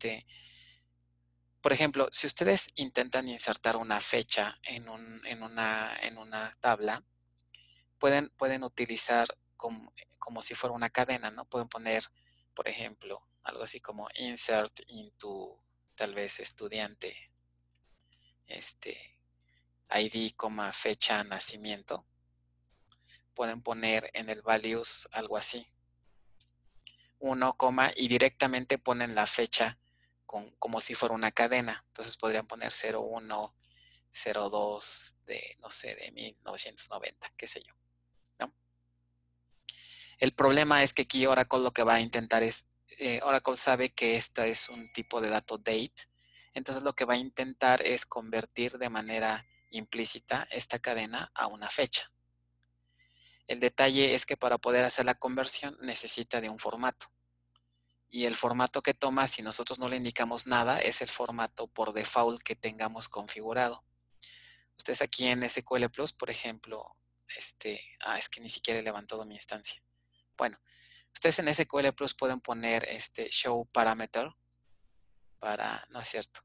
por ejemplo, si ustedes intentan insertar una fecha en una tabla, pueden utilizar como si fuera una cadena, ¿no? Pueden poner, por ejemplo, algo así como insert into tal vez estudiante, este, ID, fecha, nacimiento. Pueden poner en el values algo así, 1, y directamente ponen la fecha como si fuera una cadena. Entonces podrían poner 01, 02 de, no sé, de 1990, qué sé yo, ¿no? El problema es que aquí Oracle lo que va a intentar es, Oracle sabe que esta es un tipo de dato date, entonces lo que va a intentar es convertir de manera implícita esta cadena a una fecha. El detalle es que para poder hacer la conversión necesita de un formato. Y el formato que toma, si nosotros no le indicamos nada, es el formato por default que tengamos configurado. Ustedes aquí en SQL Plus, por ejemplo, es que ni siquiera he levantado mi instancia. Bueno, ustedes en SQL Plus pueden poner show parameter no es cierto.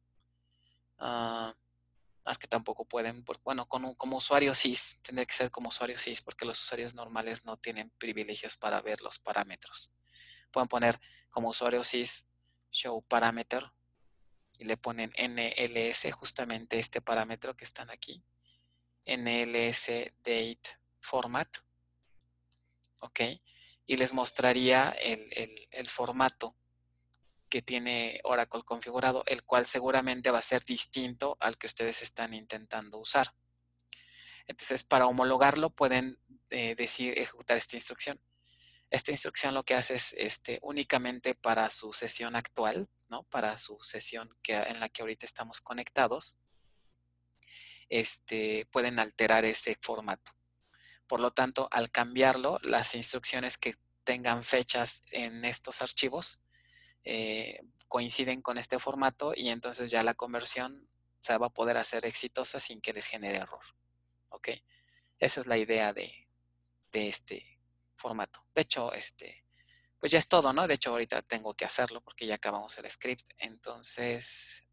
Más que tampoco pueden, bueno, como usuario sys, tendría que ser como usuario sys, porque los usuarios normales no tienen privilegios para ver los parámetros. Pueden poner como usuario sys show parameter y le ponen NLS, justamente este parámetro que están aquí, NLS date format, ¿ok? Y les mostraría el formato que tiene Oracle configurado, el cual seguramente va a ser distinto al que ustedes están intentando usar. Entonces, para homologarlo, pueden ejecutar esta instrucción. Esta instrucción lo que hace es únicamente para su sesión actual, ¿no? Para su sesión en la que ahorita estamos conectados, pueden alterar ese formato. Por lo tanto, al cambiarlo, las instrucciones que tengan fechas en estos archivos coinciden con este formato y entonces ya la conversión se va a poder hacer exitosa sin que les genere error. ¿Ok? Esa es la idea de este formato. De hecho, pues ya es todo, ¿no? De hecho, ahorita tengo que hacerlo porque ya acabamos el script. Entonces,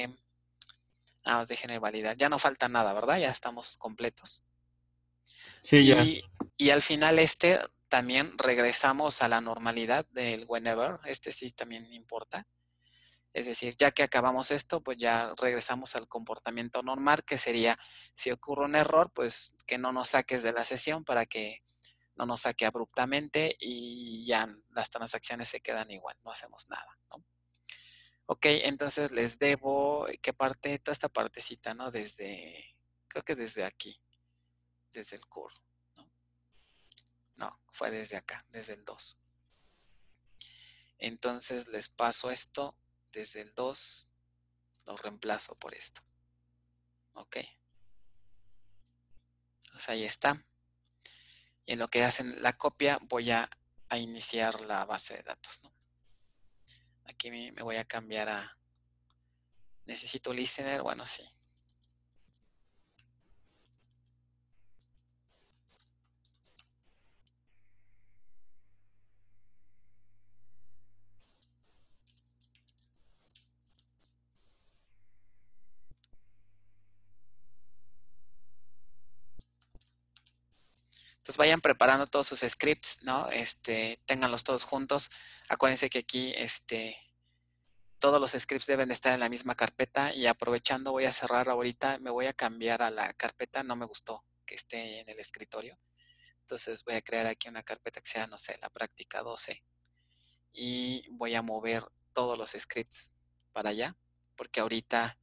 dejen validar. Ya no falta nada, ¿verdad? Ya estamos completos. Sí, ya. Y al final también regresamos a la normalidad del whenever. Sí también importa. Es decir, ya que acabamos esto, pues ya regresamos al comportamiento normal, que sería, si ocurre un error, pues que no nos saques de la sesión para que no nos saque abruptamente y ya las transacciones se quedan igual, no hacemos nada, ¿no? Ok, entonces les debo, ¿qué parte? Toda esta partecita, ¿no? Creo que desde aquí, desde el curl, ¿no? No, fue desde acá, desde el 2. Entonces les paso esto desde el 2, lo reemplazo por esto. Ok, pues ahí está. Y en lo que hacen la copia voy a iniciar la base de datos, ¿no? Aquí me voy a cambiar a, necesito listener, bueno, sí. Entonces vayan preparando todos sus scripts, ¿no? Ténganlos todos juntos. Acuérdense que aquí, todos los scripts deben de estar en la misma carpeta y aprovechando voy a cerrar ahorita, me voy a cambiar a la carpeta, no me gustó que esté en el escritorio. Entonces voy a crear aquí una carpeta que sea, no sé, la práctica 12 y voy a mover todos los scripts para allá, porque ahorita,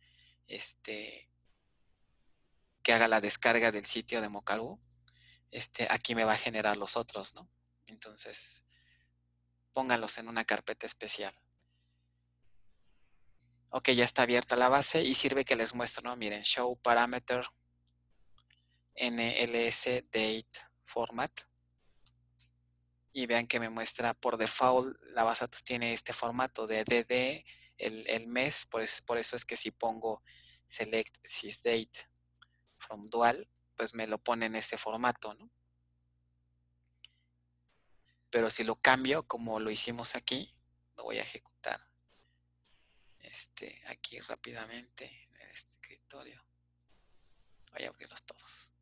que haga la descarga del sitio de Mocaru, aquí me va a generar los otros, ¿no? Entonces, pónganlos en una carpeta especial. Ok, ya está abierta la base y sirve que les muestro, ¿no? Miren, show parameter NLS date format. Y vean que me muestra por default, la base de datos tiene este formato de DD, el mes, por eso es que si pongo select sysdate from dual, pues me lo pone en este formato, ¿no? Pero si lo cambio, como lo hicimos aquí, lo voy a ejecutar aquí rápidamente en el escritorio. Voy a abrirlos todos.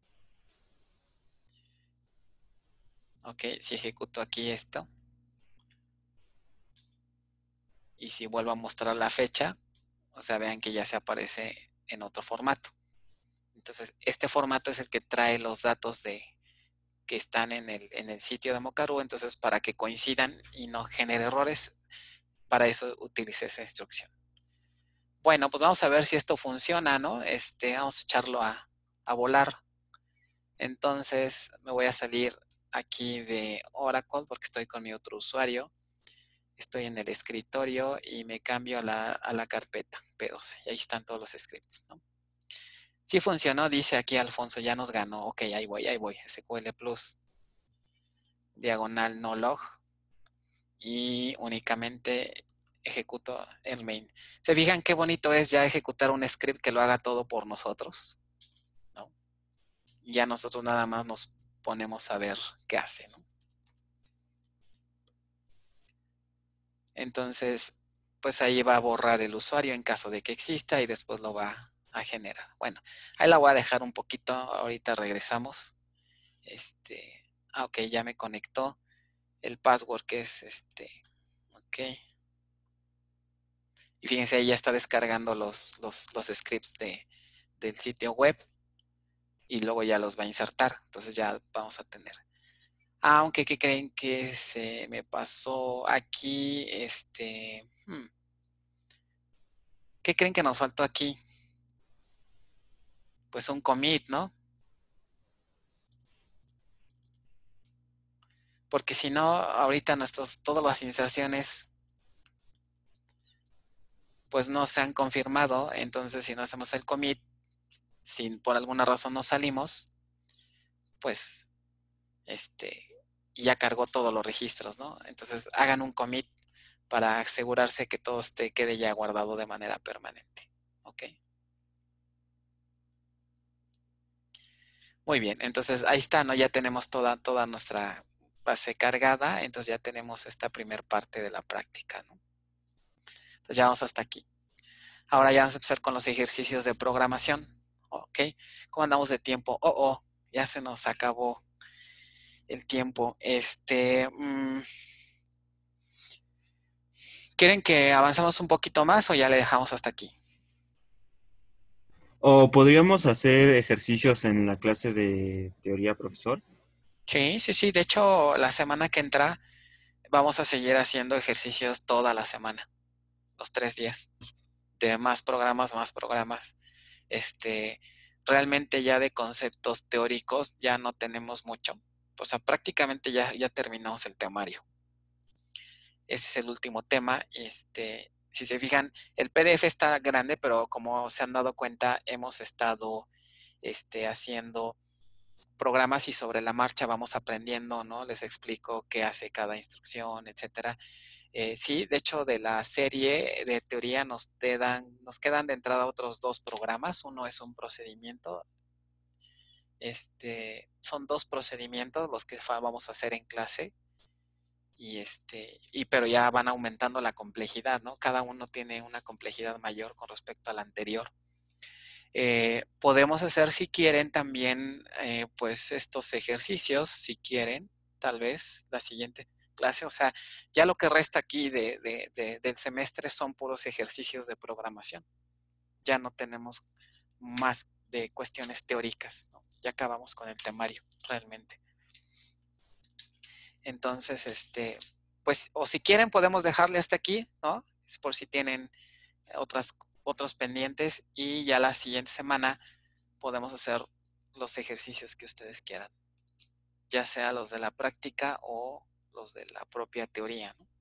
Ok, si ejecuto aquí esto y si vuelvo a mostrar la fecha, o sea, vean que ya se aparece en otro formato. Entonces, este formato es el que trae los datos que están en el sitio de Mocaru. Entonces, para que coincidan y no genere errores, para eso utilicé esa instrucción. Bueno, pues vamos a ver si esto funciona, ¿no? Vamos a echarlo a volar. Entonces, me voy a salir aquí de Oracle porque estoy con mi otro usuario. Estoy en el escritorio y me cambio a la carpeta P12. Y ahí están todos los scripts, ¿no? Sí funcionó, dice aquí Alfonso, ya nos ganó. Ok, ahí voy. SQL Plus, diagonal no log. Y únicamente ejecuto el main. ¿Se fijan qué bonito es ya ejecutar un script que lo haga todo por nosotros? ¿No? Y ya nosotros nada más nos ponemos a ver qué hace, ¿no? Entonces, pues ahí va a borrar el usuario en caso de que exista y después lo va a generar. Bueno, ahí la voy a dejar un poquito, ahorita regresamos. Ok, ya me conectó el password que es ok. Y fíjense, ahí ya está descargando los scripts del sitio web y luego ya los va a insertar. Entonces ya vamos a tener. Aunque, ¿qué creen que se me pasó aquí? ¿Qué creen que nos faltó aquí? Pues un commit, ¿no? Porque si no, ahorita todas las inserciones pues no se han confirmado. Entonces, si no hacemos el commit, si por alguna razón no salimos, pues y ya cargó todos los registros, ¿no? Entonces hagan un commit para asegurarse que todo quede ya guardado de manera permanente. ¿Ok? Muy bien, entonces ahí está, ¿no? Ya tenemos toda nuestra base cargada, entonces ya tenemos esta primer parte de la práctica, ¿no? Entonces ya vamos hasta aquí. Ahora ya vamos a empezar con los ejercicios de programación. ¿Ok? ¿Cómo andamos de tiempo? Ya se nos acabó el tiempo. ¿Quieren que avancemos un poquito más o ya le dejamos hasta aquí? ¿O podríamos hacer ejercicios en la clase de teoría, profesor? Sí, sí, sí. De hecho, la semana que entra vamos a seguir haciendo ejercicios toda la semana, los 3 días, de más programas, más programas. Este, realmente ya de conceptos teóricos ya no tenemos mucho. O sea, prácticamente ya terminamos el temario. Ese es el último tema. Si se fijan, el PDF está grande, pero como se han dado cuenta, hemos estado haciendo programas y sobre la marcha vamos aprendiendo, ¿no? Les explico qué hace cada instrucción, etcétera. Sí, de hecho, de la serie de teoría nos quedan de entrada otros 2 programas. Uno es un procedimiento. Son 2 procedimientos los que vamos a hacer en clase. Pero ya van aumentando la complejidad, ¿no? Cada uno tiene una complejidad mayor con respecto al anterior. Podemos hacer, si quieren, también pues estos ejercicios, si quieren, tal vez la siguiente clase. O sea, ya lo que resta aquí del semestre son puros ejercicios de programación. Ya no tenemos más de cuestiones teóricas, ¿no? Ya acabamos con el temario, realmente. Entonces, pues, o si quieren, podemos dejarle hasta aquí, ¿no? Es por si tienen otros pendientes y ya la siguiente semana podemos hacer los ejercicios que ustedes quieran, ya sea los de la práctica o los de la propia teoría, ¿no?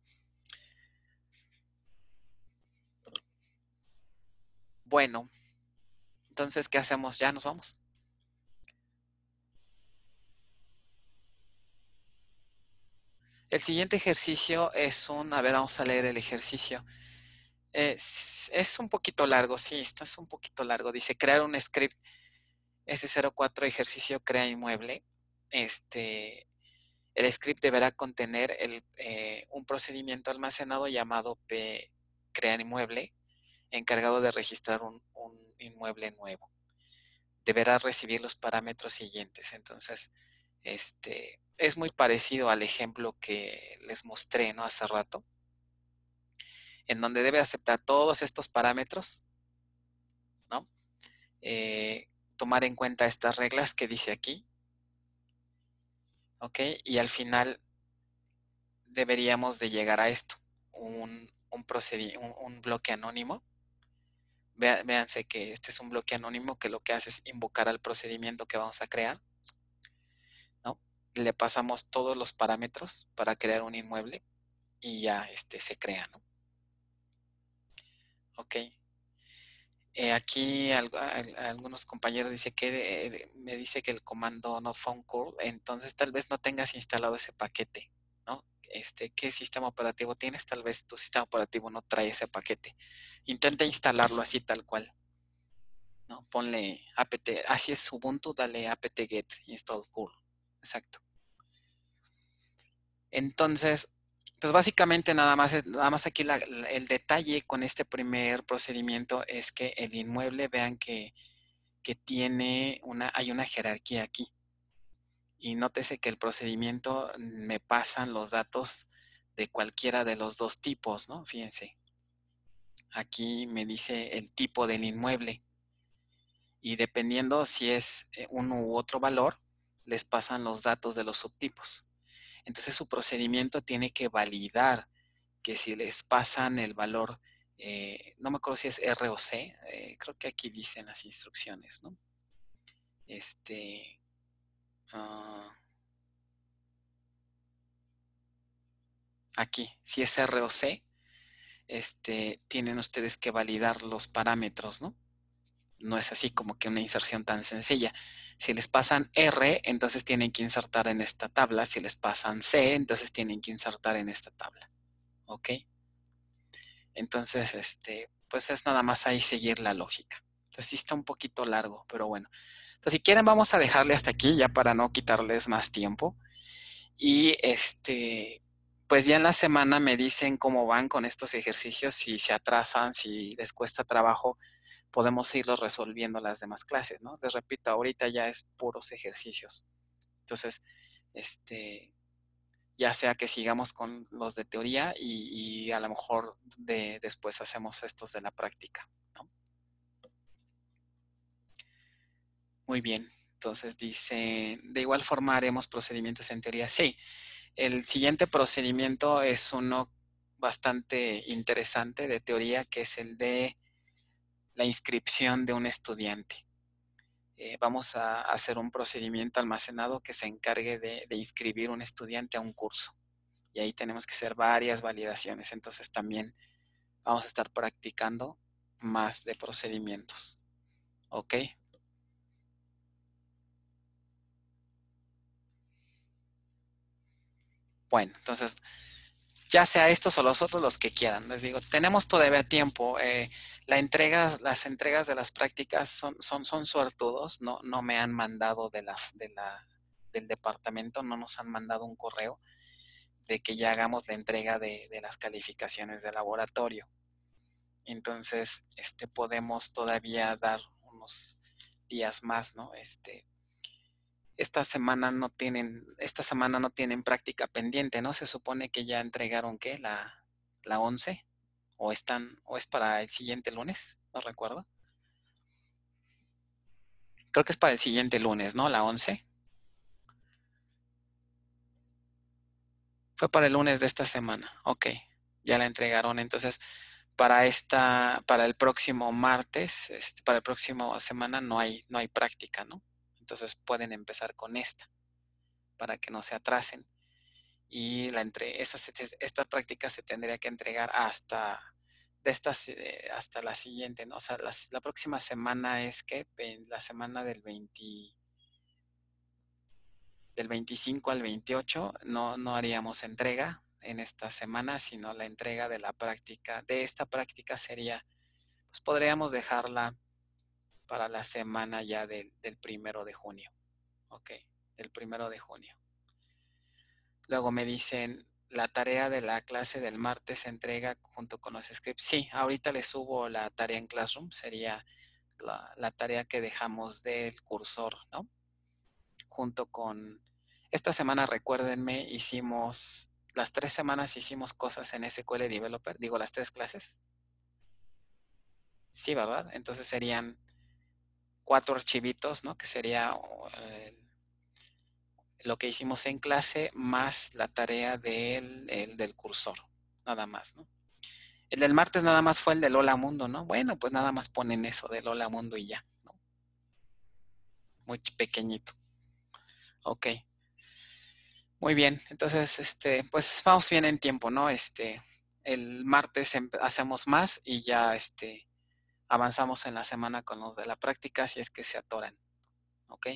Bueno, entonces, ¿qué hacemos? Ya nos vamos. El siguiente ejercicio es a ver, vamos a leer el ejercicio. Es un poquito largo, sí, esto es un poquito largo. Dice, crear un script S04 ejercicio crea inmueble. El script deberá contener un procedimiento almacenado llamado crear inmueble, encargado de registrar un inmueble nuevo. Deberá recibir los parámetros siguientes. Entonces, es muy parecido al ejemplo que les mostré, ¿no? Hace rato, en donde debe aceptar todos estos parámetros, ¿no? Tomar en cuenta estas reglas que dice aquí, ¿ok? Y al final deberíamos de llegar a esto, un bloque anónimo. Véanse que este es un bloque anónimo que lo que hace es invocar al procedimiento que vamos a crear, ¿no? Le pasamos todos los parámetros para crear un inmueble y ya se crea, ¿no? Ok. Aquí algunos compañeros me dice que el comando not found curl, entonces tal vez no tengas instalado ese paquete, ¿no? ¿Qué sistema operativo tienes? Tal vez tu sistema operativo no trae ese paquete. Intenta instalarlo así tal cual, ¿no? Ponle apt, así es Ubuntu, dale apt-get install curl. Exacto. Entonces, pues básicamente nada más aquí el detalle con este primer procedimiento es que el inmueble, vean que hay una jerarquía aquí. Y nótese que el procedimiento me pasan los datos de cualquiera de los 2 tipos, ¿no? Fíjense. Aquí me dice el tipo del inmueble. Y dependiendo si es uno u otro valor, les pasan los datos de los subtipos. Entonces su procedimiento tiene que validar que si les pasan el valor, no me acuerdo si es R o C, creo que aquí dicen las instrucciones, ¿no? Aquí, si es R o C, tienen ustedes que validar los parámetros, ¿no? No es así como que una inserción tan sencilla. Si les pasan R, entonces tienen que insertar en esta tabla. Si les pasan C, entonces tienen que insertar en esta tabla. ¿ok? Entonces, pues es nada más ahí seguir la lógica. Entonces sí está un poquito largo, pero bueno. Entonces, si quieren, vamos a dejarle hasta aquí ya para no quitarles más tiempo. Y pues ya en la semana me dicen cómo van con estos ejercicios, si se atrasan, si les cuesta trabajo, podemos irlos resolviendo las demás clases, ¿no? Les repito, ahorita ya es puros ejercicios. Entonces, ya sea que sigamos con los de teoría y a lo mejor después hacemos estos de la práctica, ¿no? Muy bien. Entonces dice, de igual forma haremos procedimientos en teoría. Sí, el siguiente procedimiento es uno bastante interesante de teoría, que es el de la inscripción de un estudiante. Vamos a hacer un procedimiento almacenado que se encargue de inscribir un estudiante a un curso. Y ahí tenemos que hacer varias validaciones. Entonces también vamos a estar practicando más de procedimientos. ¿Ok? Bueno, entonces ya sea estos o los otros, los que quieran. Les digo, tenemos todavía tiempo. Las entregas de las prácticas son suertudos. No me han mandado del departamento, no nos han mandado un correo de que ya hagamos la entrega de las calificaciones de laboratorio. Entonces, podemos todavía dar unos días más, ¿no? Esta semana no tienen práctica pendiente, ¿no? Se supone que ya entregaron, ¿qué? La 11, o es para el siguiente lunes, no recuerdo. Creo que es para el siguiente lunes, ¿no? La 11. Fue para el lunes de esta semana. Ok, ya la entregaron. Entonces, para el próximo martes, para el próximo semana no hay práctica, ¿no? Entonces pueden empezar con esta para que no se atrasen. Y esta práctica se tendría que entregar hasta la siguiente, ¿no? O sea, la próxima semana es que la semana del 25 al 28 no haríamos entrega en esta semana, sino la entrega de la práctica. De esta práctica sería, pues podríamos dejarla para la semana ya del 1 de junio. Ok, del 1 de junio. Luego me dicen, la tarea de la clase del martes se entrega junto con los scripts. Sí, ahorita les subo la tarea en Classroom, sería la tarea que dejamos del cursor, ¿no? Junto con, esta semana recuérdenme, las 3 semanas hicimos cosas en SQL Developer, digo las 3 clases. Sí, ¿verdad? Entonces serían 4 archivitos, ¿no? Que sería lo que hicimos en clase más la tarea del cursor, nada más, ¿no? El del martes nada más fue el del Hola Mundo, ¿no? Bueno, pues nada más ponen eso del Hola Mundo y ya, ¿no? Muy pequeñito. Ok, muy bien. Entonces, pues vamos bien en tiempo, ¿no? El martes hacemos más y ya, avanzamos en la semana con los de la práctica si es que se atoran, ¿ok?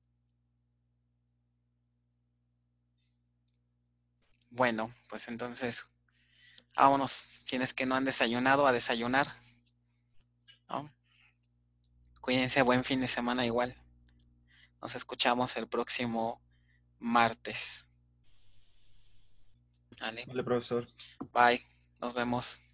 Bueno, pues entonces, vámonos. Tienes que no han desayunado a desayunar, ¿no? Cuídense, buen fin de semana igual. Nos escuchamos el próximo martes. ¿Vale? Vale, profesor. Bye. Nos vemos.